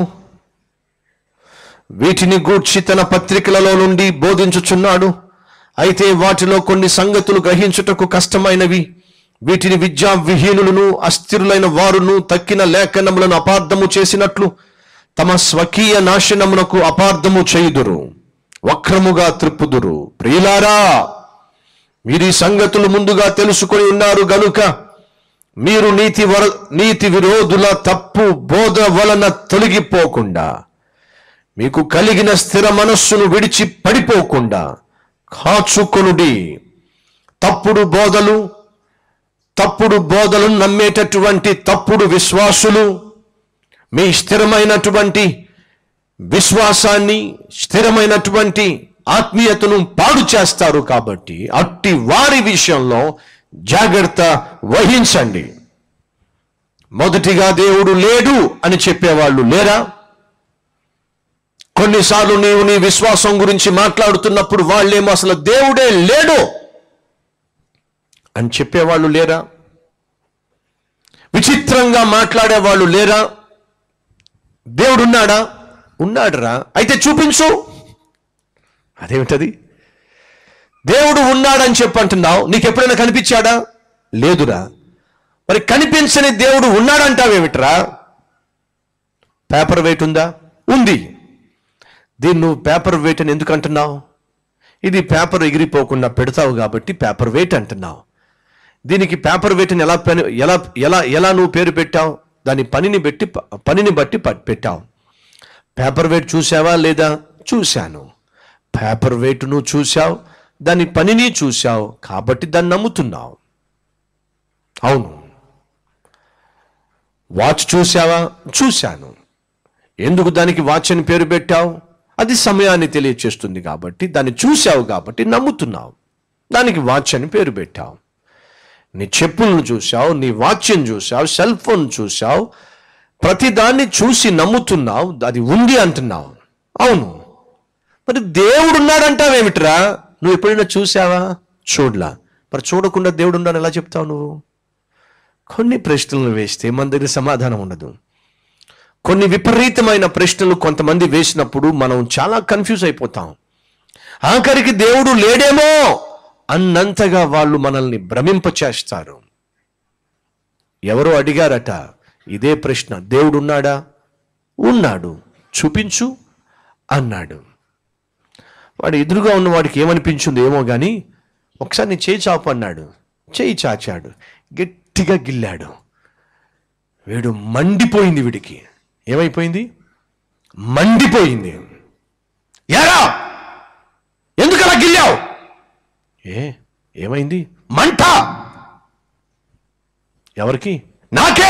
వీటిని గూర్చి తన పత్రికలలో నుండి బోధించుచున్నాడు. అయితే వాటిలో కొన్ని సంగతులు గ్రహించుటకు కష్టమైనవి. వీటిని విద్యా విహీనులను, అస్థిరులైన వారును తక్కిన లేఖనములను అపార్థము చేసినట్లు తమ స్వకీయ నాశనమునకు అపార్థము చేయుదురు, వక్రముగా త్రిప్పుదురు. ప్రియులారా, మీరు ఈ సంగతులు ముందుగా తెలుసుకొని ఉన్నారు గనుక మీరు నీతి వర నీతి విరోధుల తప్పు బోధ వలన తొలగిపోకుండా మీకు కలిగిన స్థిర మనస్సును విడిచి పడిపోకుండా కాచుకొనుడి. తప్పుడు బోధలు తప్పుడు బోధలను నమ్మేటటువంటి తప్పుడు విశ్వాసులు మీ స్థిరమైనటువంటి విశ్వాసాన్ని, స్థిరమైనటువంటి ఆత్మీయతను పాడు చేస్తారు. కాబట్టి అట్టి వారి విషయంలో జాగ్రత్త వహించండి. మొదటిగా దేవుడు లేడు అని చెప్పేవాళ్ళు లేరా? కొన్నిసార్లు నీవు నీ విశ్వాసం గురించి మాట్లాడుతున్నప్పుడు వాళ్ళేమో అసలు దేవుడే లేడు అని చెప్పేవాళ్ళు లేరా? విచిత్రంగా మాట్లాడేవాళ్ళు లేరా? దేవుడు ఉన్నాడా? ఉన్నాడురా, అయితే చూపించు. అదేమిటది? దేవుడు ఉన్నాడని చెప్పంటున్నావు, నీకు ఎప్పుడైనా కనిపించాడా? లేదురా. మరి కనిపించని దేవుడు ఉన్నాడంటావేమిట్రా? పేపర్ వెయిట్ ఉందా? ఉంది. దీన్ని నువ్వు పేపర్ వెయిట్ అని ఎందుకు అంటున్నావు? ఇది పేపర్ ఎగిరిపోకుండా పెడతావు కాబట్టి పేపర్ వెయిట్ అంటున్నావు. దీనికి పేపర్ వెయిట్ని ఎలా పని ఎలా ఎలా ఎలా నువ్వు పేరు పెట్టావు? దాని పనిని బట్టి పనిని బట్టి పెట్టావు. పేపర్ వెయిట్ చూసావా లేదా? చూశాను. పేపర్ వెయిట్ నువ్వు చూసావు, దాని పనిని చూసావు కాబట్టి దాన్ని నమ్ముతున్నావు. అవును. వాచ్ చూసావా? చూశాను. ఎందుకు దానికి వాచ్ అని పేరు పెట్టావు? అది సమయాన్ని తెలియచేస్తుంది కాబట్టి దాన్ని చూసావు కాబట్టి నమ్ముతున్నావు, దానికి వాచ్ అని పేరు పెట్టావు. నీ చెప్పులను చూసావు, నీ వాచ్యం చూసావు, సెల్ ఫోన్ చూసావు, ప్రతిదాన్ని చూసి నమ్ముతున్నావు, అది ఉంది అంటున్నావు. అవును. మరి దేవుడు ఉన్నాడంటావేమిట్రా? నువ్వు ఎప్పుడైనా చూసావా? చూడలా. మరి చూడకుండా దేవుడు ఉన్నాడు ఎలా చెప్తావు నువ్వు? కొన్ని ప్రశ్నలు వేస్తే మన దగ్గర సమాధానం ఉండదు. కొన్ని విపరీతమైన ప్రశ్నలు కొంతమంది వేసినప్పుడు మనం చాలా కన్ఫ్యూజ్ అయిపోతాం. ఆఖరికి దేవుడు లేడేమో అన్నంతగా వాళ్ళు మనల్ని భ్రమింపచేస్తారు. ఎవరో అడిగారట, ఇదే ప్రశ్న. దేవుడు ఉన్నాడా? ఉన్నాడు. చూపించు అన్నాడు. వాడు ఎదురుగా ఉన్న వాడికి ఏమనిపించింది ఏమో కానీ, ఒకసారి నీ చేయి చాపు అన్నాడు. చేయి చాచాడు, గట్టిగా గిల్లాడు. వీడు మండిపోయింది. వీడికి ఏమైపోయింది? మండిపోయింది. యారా ఎందుకు అలా గిల్లావు? ఏ ఏమైంది? మంట. ఎవరికి? నాకే.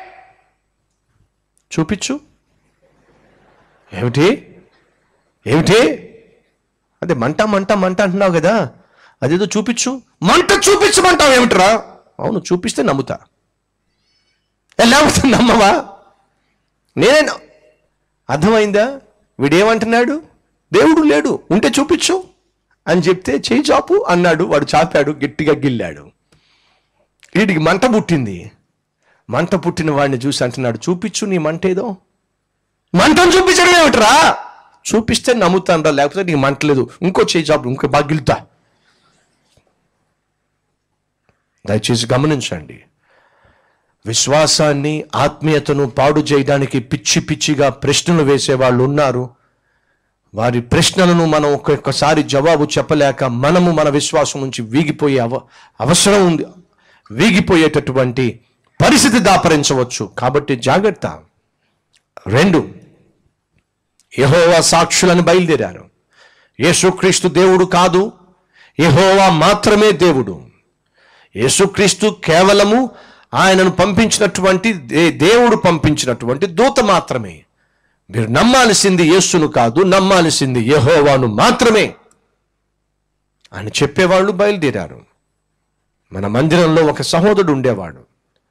చూపించు. ఏమిటి ఏమిటి అదే మంట మంట మంట అంటున్నావు కదా, అదేదో చూపించు. మంట చూపించమంటావు ఏమిట్రా? అవును, చూపిస్తే నమ్ముతా. లేకపోతే నమ్మవా? నేనే. అర్థమైందా? వీడేమంటున్నాడు? దేవుడు లేడు, ఉంటే చూపించు అని చెప్తే చేయి చాపు అన్నాడు. వాడు చాపాడు, గట్టిగా గిల్లాడు. వీడికి మంట పుట్టింది. మంట పుట్టిన వాడిని చూసి అంటున్నాడు, చూపించు నీ మంట ఏదో. మంటను చూపించడం ఏమిట్రా? చూపిస్తే నమ్ముతానరా, లేకపోతే నీకు మంట లేదు, ఇంకో చేయి చాపు, ఇంకో బాగా గిలుతా. దయచేసి గమనించండి. విశ్వాసాన్ని, ఆత్మీయతను పాడు చేయడానికి పిచ్చి పిచ్చిగా ప్రశ్నలు వేసేవాళ్ళు ఉన్నారు. వారి ప్రశ్నలను మనం ఒక్కొక్కసారి జవాబు చెప్పలేక మనము మన విశ్వాసం నుంచి వీగిపోయే అవ అవసరం ఉంది వీగిపోయేటటువంటి పరిస్థితి దాపరించవచ్చు. కాబట్టి జాగ్రత్త. రెండు, యెహోవా సాక్షులను బయలుదేరారు. యేసుక్రీస్తు దేవుడు కాదు, యెహోవా మాత్రమే దేవుడు. యేసుక్రీస్తు కేవలము ఆయనను పంపించినటువంటి దేవుడు పంపించినటువంటి దూత మాత్రమే. మీరు నమ్మాల్సింది యేసును కాదు, నమ్మాల్సింది యెహోవాను మాత్రమే అని చెప్పేవాళ్ళు బయలుదేరారు. మన మందిరంలో ఒక సహోదరుడు ఉండేవాడు.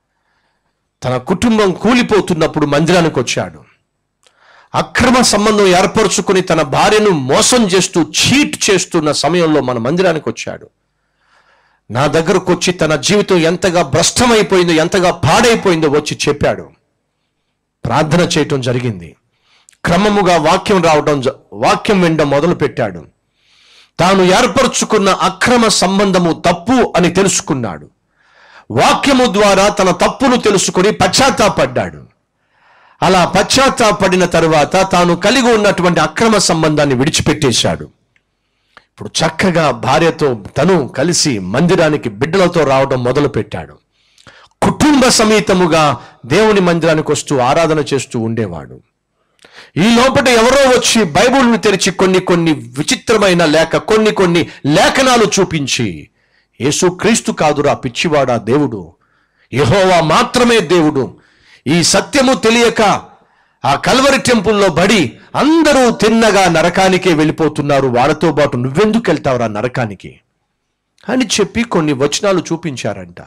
తన కుటుంబం కూలిపోతున్నప్పుడు మందిరానికి వచ్చాడు. అక్రమ సంబంధం ఏర్పరచుకుని తన భార్యను మోసం చేస్తూ చీట్ చేస్తున్న సమయంలో మన మందిరానికి వచ్చాడు. నా దగ్గరకు వచ్చి తన జీవితం ఎంతగా భ్రష్టమైపోయిందో, ఎంతగా పాడైపోయిందో వచ్చి చెప్పాడు. ప్రార్థన చేయటం జరిగింది. క్రమముగా వాక్యం రావడం వాక్యం వినడం మొదలు పెట్టాడు. తాను ఏర్పరచుకున్న అక్రమ సంబంధము తప్పు అని తెలుసుకున్నాడు. వాక్యము ద్వారా తన తప్పును తెలుసుకుని పశ్చాత్తాపడ్డాడు. అలా పశ్చాత్తాపడిన తరువాత తాను కలిగి ఉన్నటువంటి అక్రమ సంబంధాన్ని విడిచిపెట్టేశాడు. ఇప్పుడు చక్కగా భార్యతో తను కలిసి మందిరానికి బిడ్డలతో రావడం మొదలు పెట్టాడు. కుటుంబ సమేతముగా దేవుని మందిరానికి వస్తూ ఆరాధన చేస్తూ ఉండేవాడు. ఈ లోపల ఎవరో వచ్చి బైబిల్ను తెరిచి కొన్ని కొన్ని విచిత్రమైన లేక కొన్ని కొన్ని లేఖనాలు చూపించి, యేసుక్రీస్తు కాదురా పిచ్చివాడా దేవుడు, యెహోవా మాత్రమే దేవుడు, ఈ సత్యము తెలియక ఆ కల్వరి టెంపుల్లో బడి అందరూ తిన్నగా నరకానికే వెళ్ళిపోతున్నారు, వాళ్ళతో పాటు నువ్వెందుకు వెళ్తావురా నరకానికి అని చెప్పి కొన్ని వచనాలు చూపించారంట.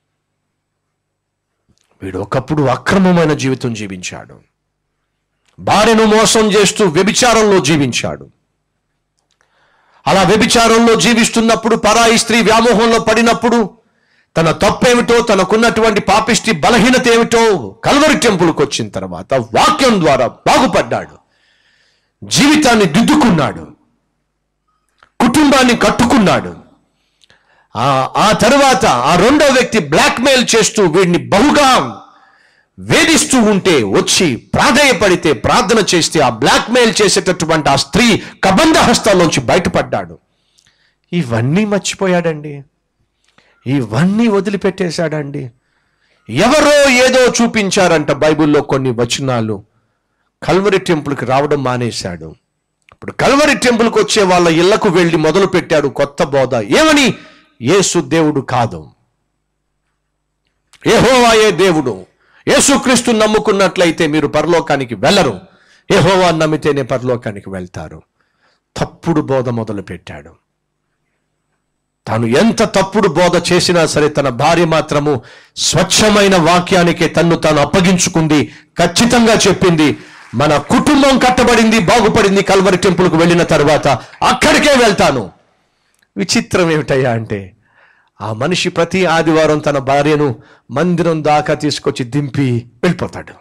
వీడు ఒకప్పుడు అక్రమమైన జీవితం జీవించాడు. భార్యను మోసం చేస్తూ వ్యభిచారంలో జీవించాడు. అలా వ్యభిచారంలో జీవిస్తున్నప్పుడు, పరాయి స్త్రీ వ్యామోహంలో పడినప్పుడు తన తప్పేమిటో, తనకున్నటువంటి పాపిష్టి బలహీనత ఏమిటో కల్వరి టెంపుల్కి వచ్చిన తర్వాత వాక్యం ద్వారా బాగుపడ్డాడు. జీవితాన్ని దిద్దుకున్నాడు, కుటుంబాన్ని కట్టుకున్నాడు. ఆ తర్వాత ఆ రెండో వ్యక్తి బ్లాక్మెయిల్ చేస్తూ వీడిని బహుగా వేధిస్తూ ఉంటే వచ్చి ప్రాధేయపడితే, ప్రార్థన చేస్తే ఆ బ్లాక్మెయిల్ చేసేటటువంటి ఆ స్త్రీ కబంధ హస్తాల్లోంచి బయటపడ్డాడు. ఇవన్నీ మర్చిపోయాడండి, ఇవన్నీ వదిలిపెట్టేశాడండి. ఎవరో ఏదో చూపించారంట బైబిల్లో కొన్ని వచనాలు. కల్వరి టెంపుల్కి రావడం మానేశాడు. ఇప్పుడు కల్వరి టెంపుల్కి వచ్చే వాళ్ళ ఇళ్లకు వెళ్ళి మొదలు పెట్టాడు కొత్త బోధ. ఏమని? యేసు దేవుడు కాదు, యెహోవాయే దేవుడు. యేసుక్రీస్తు నమ్ముకున్నట్లయితే మీరు పరలోకానికి వెళ్ళరు, యెహోవా నమ్మితేనే పరలోకానికి వెళ్తారు. తప్పుడు బోధ మొదలు పెట్టాడు. తాను ఎంత తప్పుడు బోధ చేసినా సరే తన భార్య మాత్రము స్వచ్ఛమైన వాక్యానికే తన్ను తాను అప్పగించుకుంది. ఖచ్చితంగా చెప్పింది, మన కుటుంబం కట్టబడింది, బాగుపడింది కల్వరి టెంపుల్కు వెళ్ళిన తర్వాత, అక్కడికే వెళ్తాను. విచిత్రం ఏమిటయ్యా అంటే, ఆ మనిషి ప్రతి ఆదివారం తన భార్యను మందిరం దాకా తీసుకొచ్చి దింపి వెళ్ళిపోతాడు.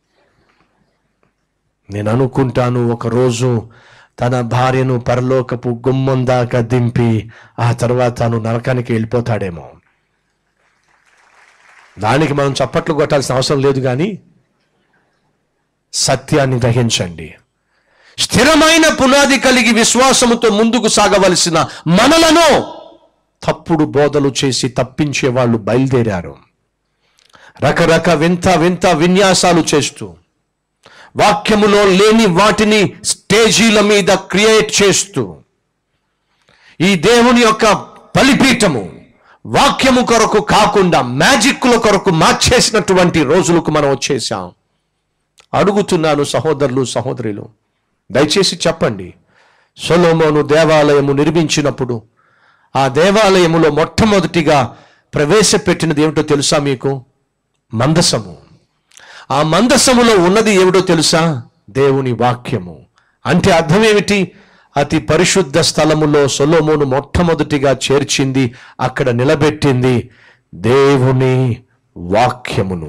నేను అనుకుంటాను ఒకరోజు తన భార్యను పరలోకపు గుమ్మం దాకా దింపి ఆ తర్వాత తాను నరకానికి వెళ్ళిపోతాడేమో. దానికి మనం చప్పట్లు కొట్టాల్సిన అవసరం లేదు, కానీ సత్యాన్ని గ్రహించండి. స్థిరమైన పునాది కలిగి విశ్వాసముతో ముందుకు సాగవలసిన మనలను తప్పుడు బోధలు చేసి తప్పించే వాళ్ళు బయలుదేరారు. రకరక వింత వింత విన్యాసాలు చేస్తూ, వాక్యములో లేని వాటిని స్టేజీల మీద క్రియేట్ చేస్తూ, ఈ దేవుని యొక్క బలిపీఠము వాక్యము కొరకు కాకుండా మ్యాజిక్ల కొరకు మార్చేసినటువంటి రోజులకు మనం వచ్చేసాం. అడుగుతున్నాను సహోదరులు సహోదరులు, దయచేసి చెప్పండి. సొలొమోను దేవాలయము నిర్మించినప్పుడు ఆ దేవాలయములో మొట్టమొదటిగా ప్రవేశపెట్టినది ఏమిటో తెలుసా మీకు? మందసము. ఆ మందసములో ఉన్నది ఏమిటో తెలుసా? దేవుని వాక్యము. అంటే అర్థం ఏమిటి? అతి పరిశుద్ధ స్థలములో సొలొమోను మొట్టమొదటిగా చేర్చింది, అక్కడ నిలబెట్టింది దేవుని వాక్యమును.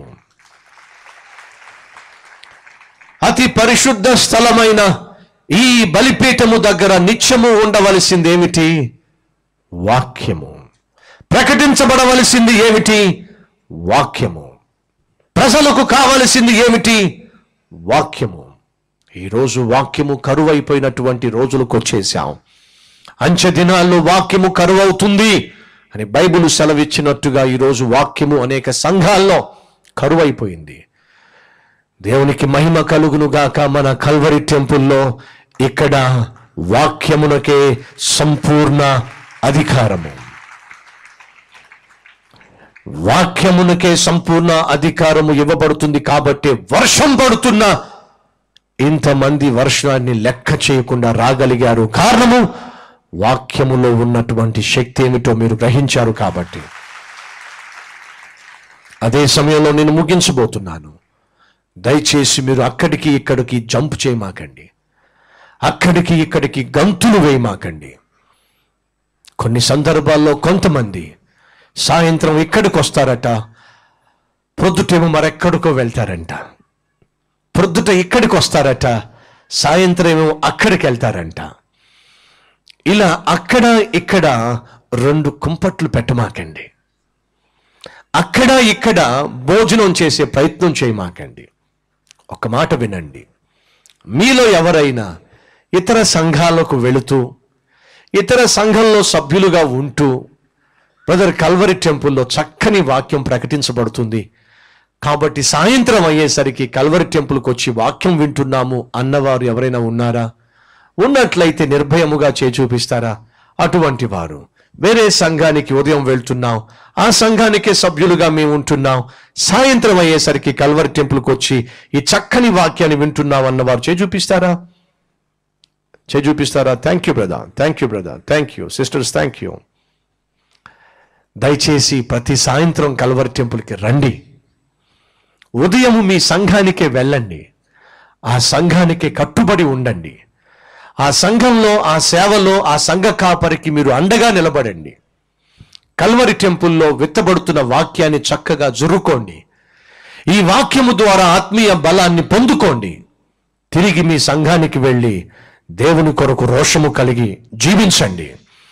అతి పరిశుద్ధ స్థలమైన ఈ బలిపీఠము దగ్గర నిత్యము ఉండవలసింది ఏమిటి? వాక్యము. ప్రకటించబడవలసింది ఏమిటి? వాక్యము. ప్రజలకు కావలసింది ఏమిటి? వాక్యము. ఈరోజు వాక్యము కరువైపోయినటువంటి రోజులకు వచ్చేసాం. అంచె దినాల్లో వాక్యము కరువవుతుంది అని బైబిల్ సెలవిచ్చినట్టుగా ఈరోజు వాక్యము అనేక సంఘాల్లో కరువైపోయింది. దేవునికి మహిమ కలుగును గాక. మన కల్వరి టెంపుల్లో ఇక్కడ వాక్యమునకే సంపూర్ణ అధికారము. వాక్యమునకే సంపూర్ణ అధికారము ఇవ్వబడుతుంది. కాబట్టి వర్షం పడుతున్న ఇంతమంది వర్షాన్ని లెక్క చేయకుండా రాగలిగారు. కారణము వాక్యములో ఉన్నటువంటి శక్తి ఏమిటో మీరు గ్రహించారు. కాబట్టి అదే సమయంలో నేను ముగించబోతున్నాను. దయచేసి మీరు అక్కడికి ఇక్కడికి జంప్ చేయమాకండి, అక్కడికి ఇక్కడికి గంతులు వేయమాకండి. కొన్ని సందర్భాల్లో కొంతమంది సాయంత్రం ఇక్కడికి వస్తారట, ప్రొద్దుటేమో మరెక్కడికో వెళ్తారంట. ప్రొద్దుట ఇక్కడికి వస్తారట, సాయంత్రం ఏమో అక్కడికి వెళ్తారంట. ఇలా అక్కడ ఇక్కడ రెండు కుంపట్లు పెట్టమాకండి. అక్కడ ఇక్కడ భోజనం చేసే ప్రయత్నం చేయమాకండి. ఒక మాట వినండి. మీలో ఎవరైనా ఇతర సంఘాలకు వెళుతూ ఇతర సంఘంలో సభ్యులుగా ఉంటూ, బ్రదర్ కల్వరి టెంపుల్లో చక్కని వాక్యం ప్రకటించబడుతుంది కాబట్టి సాయంత్రం అయ్యేసరికి కల్వరి టెంపుల్కి వచ్చి వాక్యం వింటున్నాము అన్నవారు ఎవరైనా ఉన్నారా? ఉన్నట్లయితే నిర్భయముగా చేయి చూపిస్తారా? అటువంటి వారు వేరే సంఘానికి ఉదయం వెళ్తున్నాం, ఆ సంఘానికే సభ్యులుగా మేము ఉంటున్నాం, సాయంత్రం అయ్యేసరికి కల్వరి టెంపుల్కి వచ్చి ఈ చక్కని వాక్యాన్ని వింటున్నాం అన్నవారు చేయి చూపిస్తారా? చేయి చూపిస్తారా? Thank you brother, thank you brother, thank you sisters, thank you. దయచేసి ప్రతి సాయంత్రం కల్వరి టెంపుల్కి రండి. ఉదయం మీ సంఘానికే వెళ్ళండి, ఆ సంఘానికి కట్టుబడి ఉండండి. ఆ సంఘంలో ఆ సేవలో ఆ సంఘ కాపరికి మీరు అండగా నిలబడండి. కల్వరి టెంపుల్లో విత్తబడుతున్న వాక్యాన్ని చక్కగా జుర్రుకోండి. ఈ వాక్యము ద్వారా ఆత్మీయ బలాన్ని పొందుకోండి. తిరిగి మీ సంఘానికి వెళ్ళి దేవుని కొరకు రోషము కలిగి జీవించండి.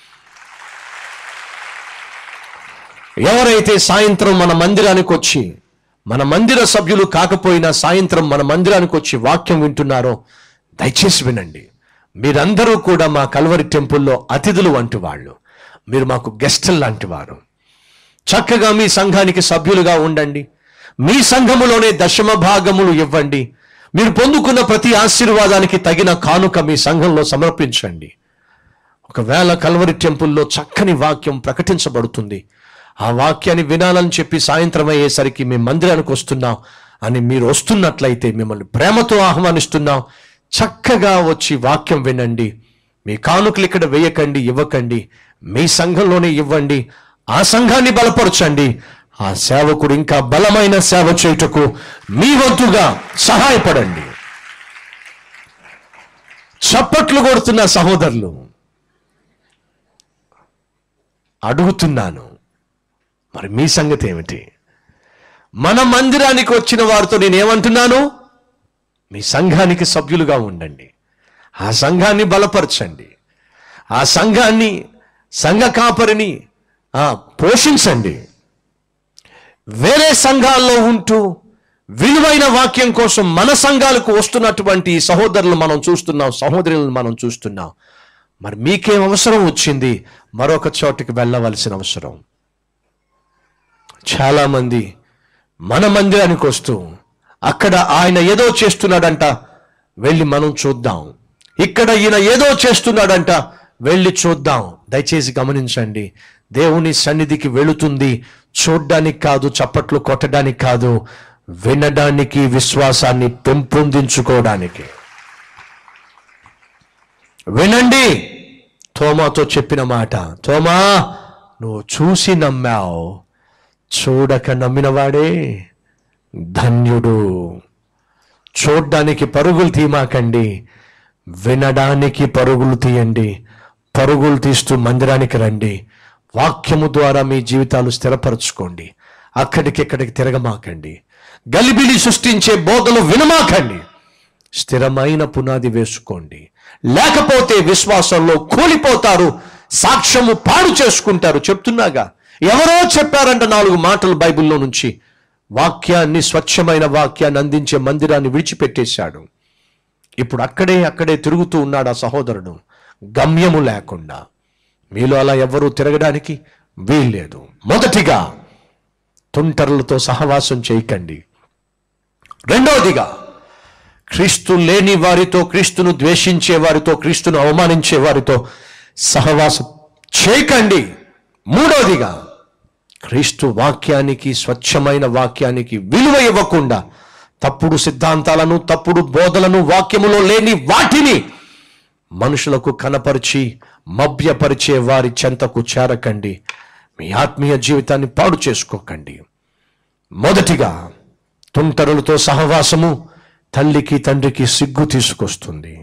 ఎవరైతే సాయంత్రం మన మందిరానికి వచ్చి, మన మందిర సభ్యులు కాకపోయినా సాయంత్రం మన మందిరానికి వచ్చి వాక్యం వింటున్నారో దయచేసి వినండి. మీరందరూ కూడా మా కల్వరి టెంపుల్లో అతిథులు వంటి వాళ్ళు, మీరు మాకు గెస్టులు లాంటి వారు. చక్కగా మీ సంఘానికి సభ్యులుగా ఉండండి. మీ సంఘములోనే దశమ భాగములు ఇవ్వండి. మీరు పొందుకున్న ప్రతి ఆశీర్వాదానికి తగిన కానుక మీ సంఘంలో సమర్పించండి. ఒకవేళ కల్వరి టెంపుల్లో చక్కని వాక్యం ప్రకటించబడుతుంది, ఆ వాక్యాన్ని వినాలని చెప్పి సాయంత్రం అయ్యేసరికి మేము మందిరానికి వస్తున్నాం అని మీరు వస్తున్నట్లయితే మిమ్మల్ని ప్రేమతో ఆహ్వానిస్తున్నాం. చక్కగా వచ్చి వాక్యం వినండి. మీ కానుకలు ఇక్కడ వేయకండి, ఇవ్వకండి, మీ సంఘంలోనే ఇవ్వండి. ఆ సంఘాన్ని బలపరచండి. ఆ సేవకుడు ఇంకా బలమైన సేవ చేయుటకు మీ వంతుగా సహాయపడండి. చప్పట్లు కొడుతున్న సహోదరులు, అడుగుతున్నాను, మరి మీ సంగతి ఏమిటి? మన మందిరానికి వచ్చిన వారితో నేనేమంటున్నాను? మీ సంఘానికి సభ్యులుగా ఉండండి, ఆ సంఘాన్ని బలపరచండి, ఆ సంఘాన్ని సంఘ కాపరిని పోషించండి. వేరే సంఘాల్లో ఉంటూ విలువైన వాక్యం కోసం మన సంఘాలకు వస్తున్నటువంటి సహోదరులు మనం చూస్తున్నాం, సహోదరులను మనం చూస్తున్నాం. మరి మీకేం అవసరం వచ్చింది మరొక చోటికి వెళ్ళవలసిన అవసరం? చాలామంది మన మందిరానికి వస్తూ అక్కడ ఆయన ఏదో చేస్తున్నాడంట, వెళ్ళి మనం చూద్దాం. ఇక్కడ ఈయన ఏదో చేస్తున్నాడంట, వెళ్ళి చూద్దాం. దయచేసి గమనించండి, దేవుని సన్నిధికి వెళుతుంది చూడ్డానికి కాదు, చప్పట్లు కొట్టడానికి కాదు, వినడానికి, విశ్వాసాన్ని పెంపొందించుకోవడానికి. వినండి, తోమాతో చెప్పిన మాట, తోమా నువ్వు చూసి నమ్మావు, చూడక నమ్మినవాడే ధన్యుడు. చూడ్డానికి పరుగులు తీమాకండి, వినడానికి పరుగులు తీయండి. పరుగులు తీస్తూ మందిరానికి రండి. వాక్యము ద్వారా మీ జీవితాలు స్థిరపరచుకోండి. అక్కడికిక్కడికి తిరగమాకండి. గలిబిలి సృష్టించే బోధలు వినమాకండి. స్థిరమైన పునాది వేసుకోండి. లేకపోతే విశ్వాసంలో కూలిపోతారు, సాక్ష్యము పాడు చేసుకుంటారు. చెప్తున్నాగా, ఎవరో చెప్పారంట నాలుగు మాటలు బైబిల్లో నుంచి. వాక్యాన్ని, స్వచ్ఛమైన వాక్యాన్ని అందించే మందిరాన్ని విడిచిపెట్టేశాడు. ఇప్పుడు అక్కడే అక్కడే తిరుగుతూ ఉన్నాడు ఆ సహోదరుడు, గమ్యము లేకుండా. మీలో అలా ఎవరూ తిరగడానికి వీల్లేదు. మొదటిగా తుంటరులతో సహవాసం చేయకండి. రెండవదిగా క్రీస్తు లేని వారితో, క్రీస్తును ద్వేషించే వారితో, క్రీస్తును అవమానించే వారితో సహవాసం చేయకండి. మూడవదిగా క్రీస్తు వాక్యానికి, స్వచ్ఛమైన వాక్యానికి విలువ ఇవ్వకుండా తప్పుడు సిద్ధాంతాలను, తప్పుడు బోధలను, వాక్యములో లేని వాటిని మనుషులకు కనపరిచి మభ్యపరిచే వారి చెంతకు చేరకండి. మీ ఆత్మీయ జీవితాన్ని పాడు చేసుకోకండి. మొదటిగా తుంటరులతో సహవాసము తల్లికి తండ్రికి సిగ్గు తీసుకొస్తుంది.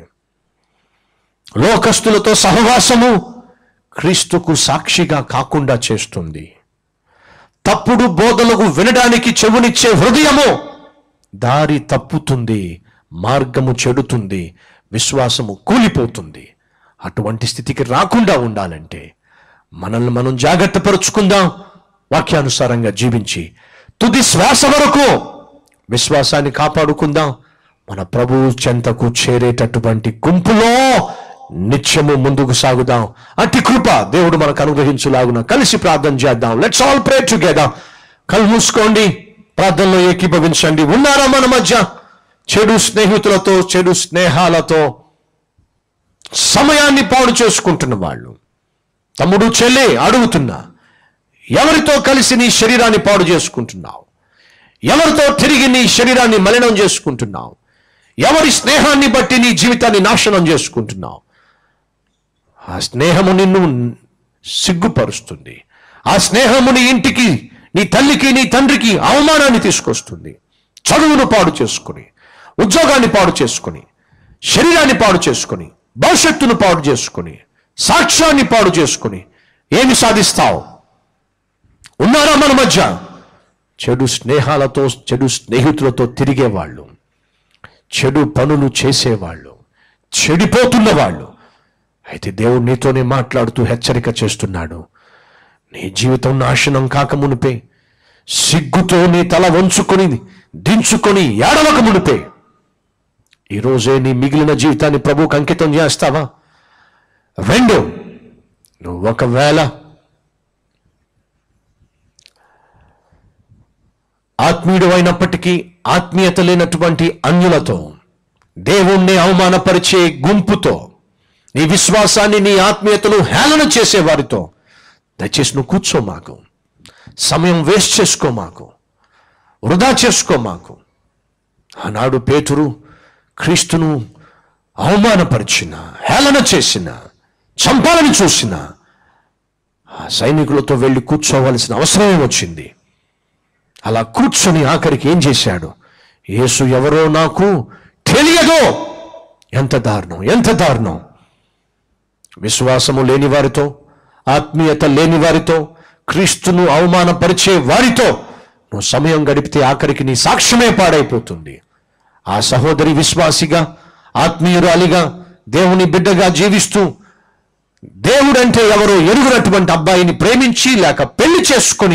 లోకస్తులతో సహవాసము క్రీస్తుకు సాక్షిగా కాకుండా చేస్తుంది. తప్పుడు బోధలకు వినడానికి చెవునిచ్చే హృదయము దారి తప్పుతుంది, మార్గము చెడుతుంది, విశ్వాసము కూలిపోతుంది. అటువంటి స్థితికి రాకుండా ఉండాలంటే మనల్ని మనం జాగ్రత్త పరుచుకుందాం. వాక్యానుసారంగా జీవించి తుది శ్వాస వరకు విశ్వాసాన్ని కాపాడుకుందాం. మన ప్రభువు చెంతకు చేరేటటువంటి గుంపులో నిత్యము ముందుకు సాగుదాం. అట్టి కృప దేవుడు మనకు అనుగ్రహించులాగున కలిసి ప్రార్థన చేద్దాం. Let's all pray together. కళ్ళు మూసుకోండి, ప్రార్థనలో ఏకీభవించండి. ఉన్నారా మన మధ్య చెడు స్నేహితులతో, చెడు స్నేహాలతో సమయాన్ని పాడు చేసుకుంటున్న వాళ్ళు? తమ్ముడు, చెల్లి, అడుగుతున్నా, ఎవరితో కలిసి నీ శరీరాన్ని పాడు చేసుకుంటున్నావు? ఎవరితో తిరిగి నీ శరీరాన్ని మలినం చేసుకుంటున్నావు? ఎవరి స్నేహాన్ని బట్టి నీ జీవితాన్ని నాశనం చేసుకుంటున్నావు? ఆ స్నేహము నిన్ను సిగ్గుపరుస్తుంది. ఆ స్నేహము నీ ఇంటికి, నీ తల్లికి, నీ తండ్రికి అవమానాన్ని తీసుకొస్తుంది. చదువును పాడు చేసుకుని, ఉద్యోగాన్ని పాడు చేసుకుని, శరీరాన్ని పాడు చేసుకుని, భవిష్యత్తును పాడు చేసుకుని, సాక్ష్యాన్ని పాడు చేసుకుని ఏమి సాధిస్తావు? ఉన్నారా మన మధ్య చెడు స్నేహాలతో, చెడు స్నేహితులతో తిరిగేవాళ్ళు, చెడు పనులు చేసేవాళ్ళు, చెడిపోతున్న వాళ్ళు? అయితే దేవుడు నీతోనే మాట్లాడుతూ హెచ్చరిక చేస్తున్నాడు. నీ జీవితం నాశనం కాక మునిపే, సిగ్గుతో నీ తల వంచుకొని దించుకొని ఏడవక మునిపే ఈరోజే నీ మిగిలిన జీవితాన్ని ప్రభువుకు అంకితం చేస్తావా? రెండు, నువ్వు ఒకవేళ ఆత్మీయుడు అయినప్పటికీ ఆత్మీయత లేనటువంటి అన్యులతో, దేవుణ్ణి అవమానపరిచే గుంపుతో, నీ విశ్వాసాన్ని, నీ ఆత్మీయతను హేళన చేసే వారితో దయచేసి నువ్వు కూర్చో మాకు. సమయం వేస్ట్ చేసుకో మాకు, వృధా చేసుకో మాకు. ఆనాడు పేతురు క్రీస్తును అవమానపరిచిన, హేళన చేసిన, చంపాలని చూసిన ఆ సైనికులతో వెళ్ళి కూర్చోవలసిన అవసరమే వచ్చింది. అలా కూర్చొని ఆఖరికి ఏం చేశాడు? యేసు ఎవరో నాకు తెలియదు. ఎంత దారుణం, ఎంత దారుణం! విశ్వాసము లేని వారితో, ఆత్మీయత లేని వారితో, క్రీస్తును అవమానపరిచే వారితో నువ్వు సమయం గడిపితే ఆఖరికి నీ సాక్ష్యమే పాడైపోతుంది. ఆ సహోదరి విశ్వాసిగా, ఆత్మీయురాలిగా, దేవుని బిడ్డగా జీవిస్తూ దేవుడంటే ఎవరో ఎరుగునటువంటి అబ్బాయిని ప్రేమించి లేక పెళ్లి చేసుకొని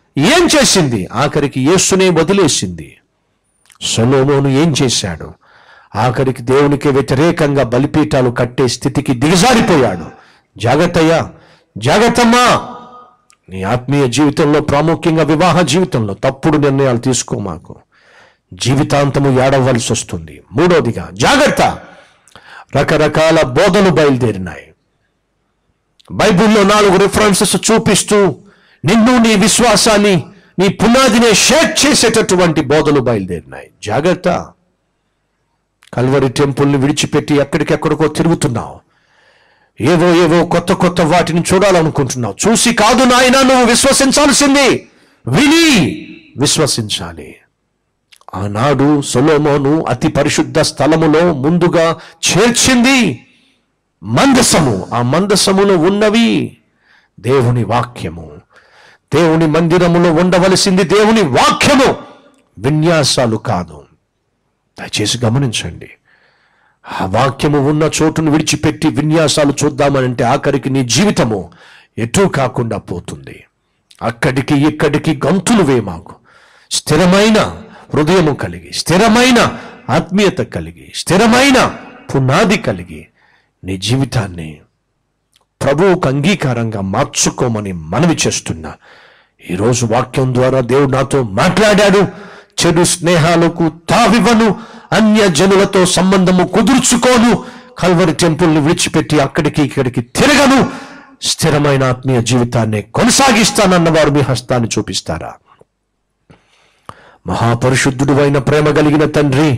ఏం చేసింది? ఆఖరికి యేసునే వదిలేసింది. సొలొమోను ఏం చేశాడు? ఆఖరికి దేవునికి వ్యతిరేకంగా బలిపీఠాలు కట్టే స్థితికి దిగజారిపోయాడు. జాగ్రత్తయ్యా, జాగ్రత్తమ్మా, నీ ఆత్మీయ జీవితంలో, ప్రాముఖ్యంగా వివాహ జీవితంలో తప్పుడు నిర్ణయాలు తీసుకో మాకు, జీవితాంతము ఏడవలసి వస్తుంది. మూడోదిగా జాగ్రత్త, రకరకాల బోధలు బయలుదేరినాయి. బైబిల్లో నాలుగు రిఫరెన్సెస్ చూపిస్తూ నిన్ను, నీ విశ్వాసాన్ని, నీ పునాదినే షేక్ చేసేటటువంటి బోధలు బయలుదేరినాయి. జాగ్రత్త. కల్వరి టెంపుల్ని విడిచిపెట్టి ఎక్కడికెక్కడికో తిరుగుతున్నావు. ఏవో ఏవో కొత్త కొత్త వాటిని చూడాలనుకుంటున్నావు. చూసి కాదు నాయన నువ్వు విశ్వసించాల్సింది, విని విశ్వసించాలి. ఆనాడు సొలొమోను అతి పరిశుద్ధ స్థలములో ముందుగా చేర్చింది మందసము. ఆ మందసములో ఉన్నవి దేవుని వాక్యము. దేవుని మందిరములో ఉండవలసింది దేవుని వాక్యము, విన్యాసాలు కాదు. దయచేసి గమనించండి. ఆ వాక్యము ఉన్న చోటును విడిచిపెట్టి విన్యాసాలు చూద్దామనంటే ఆఖరికి నీ జీవితము ఎటూ కాకుండా పోతుంది. అక్కడికి ఇక్కడికి గంతులు వేమాకు. స్థిరమైన హృదయము కలిగి, స్థిరమైన ఆత్మీయత కలిగి, స్థిరమైన పునాది కలిగి నీ జీవితాన్ని ప్రభువుకు అంగీకారంగా మార్చుకోమని మనవి చేస్తున్నా. ఈరోజు వాక్యం ద్వారా దేవుడు నాతో మాట్లాడాడు. చెడు స్నేహాలకు తావివ్వను, అన్య జనులతో సంబంధము కుదుర్చుకోను, కల్వరి టెంపుల్ని విడిచిపెట్టి అక్కడికి ఇక్కడికి తిరగను, స్థిరమైన ఆత్మీయ జీవితాన్ని కొనసాగిస్తానన్నవారు మీ హస్తాన్ని చూపిస్తారా? మహాపరిశుద్ధుడు అయిన ప్రేమ కలిగిన తండ్రి,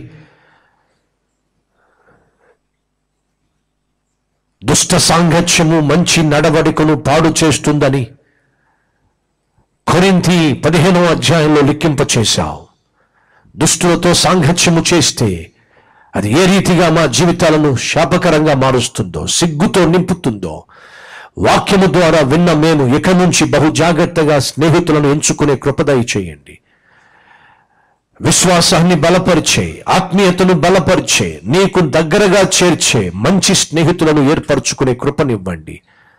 దుష్ట సాంగత్యము మంచి నడవడికను పాడు చేస్తుందని కొరింథీ పదిహేనో అధ్యాయంలో లిఖింప చేశావు. దుష్టులతో సాంగత్యము చేస్తే అది ఏ రీతిగా మా జీవితాలను శాపకరంగా మారుస్తుందో, సిగ్గుతో నింపుతుందో వాక్యము ద్వారా విన్న మేము ఇక నుంచి బహు జాగ్రత్తగా స్నేహితులను ఎంచుకునే కృపదయ చేయండి. విశ్వాసాన్ని బలపరిచే, ఆత్మీయతను బలపరిచే, నీకు దగ్గరగా చేర్చే మంచి స్నేహితులను ఏర్పరచుకునే కృపనివ్వండి.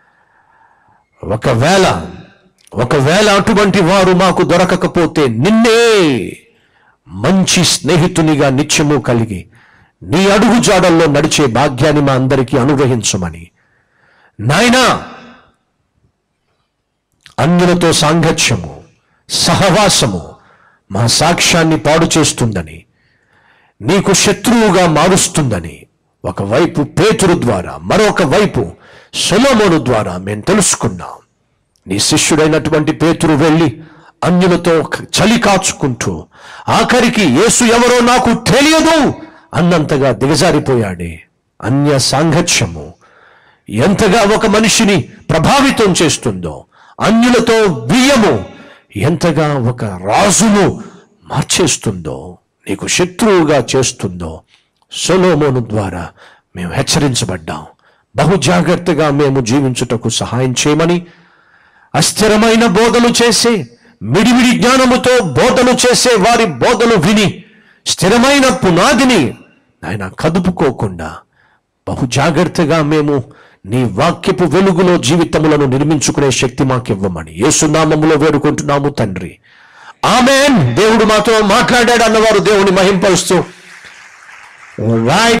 ఒకవేళ ఒకవేళ అటువంటి వారు మాకు దొరకకపోతే నిన్నే మంచి స్నేహితునిగా నిత్యము కలిగి నీ అడుగు జాడల్లో నడిచే భాగ్యాన్ని మా అందరికీ అనుగ్రహించమని నాయనా, అన్యులతో సాంగత్యము, సహవాసము మా సాక్ష్యాన్ని పాడు చేస్తుందని, నీకు శత్రువుగా మారుస్తుందని ఒకవైపు పేతురు ద్వారా, మరొక వైపు సొలొమోను ద్వారా మేము తెలుసుకున్నాం. నీ శిష్యుడైనటువంటి పేతురు వెళ్ళి అన్యులతో చలి కాచుకుంటూ ఆఖరికి యేసు ఎవరో నాకు తెలియదు అన్నంతగా దిగజారిపోయాడే. అన్య సాంగత్యము ఎంతగా ఒక మనిషిని ప్రభావితం చేస్తుందో, అన్యులతో బియ్యము ఎంతగా ఒక రాజును మార్చేస్తుందో, నీకు శత్రువుగా చేస్తుందో సొలొమోను ద్వారా మేము హెచ్చరించబడ్డాం. బహు జాగ్రత్తగా మేము జీవించుటకు సహాయం చేయమని, అస్థిరమైన బోధలు చేసే, మిడిమిడి జ్ఞానముతో బోధలు చేసే వారి బోధలు విని స్థిరమైన పునాదిని ఆయన కదుపుకోకుండా బహు జాగ్రత్తగా మేము నీ వాక్యపు వెలుగులో జీవితములను నిర్మించుకునే శక్తి మాకివ్వమని యేసు నామములో వేడుకుంటున్నాము తండ్రి, ఆమేన్. దేవుడు మాతో మాట్లాడాడు అన్నవారు దేవుని మహింపరుస్తూ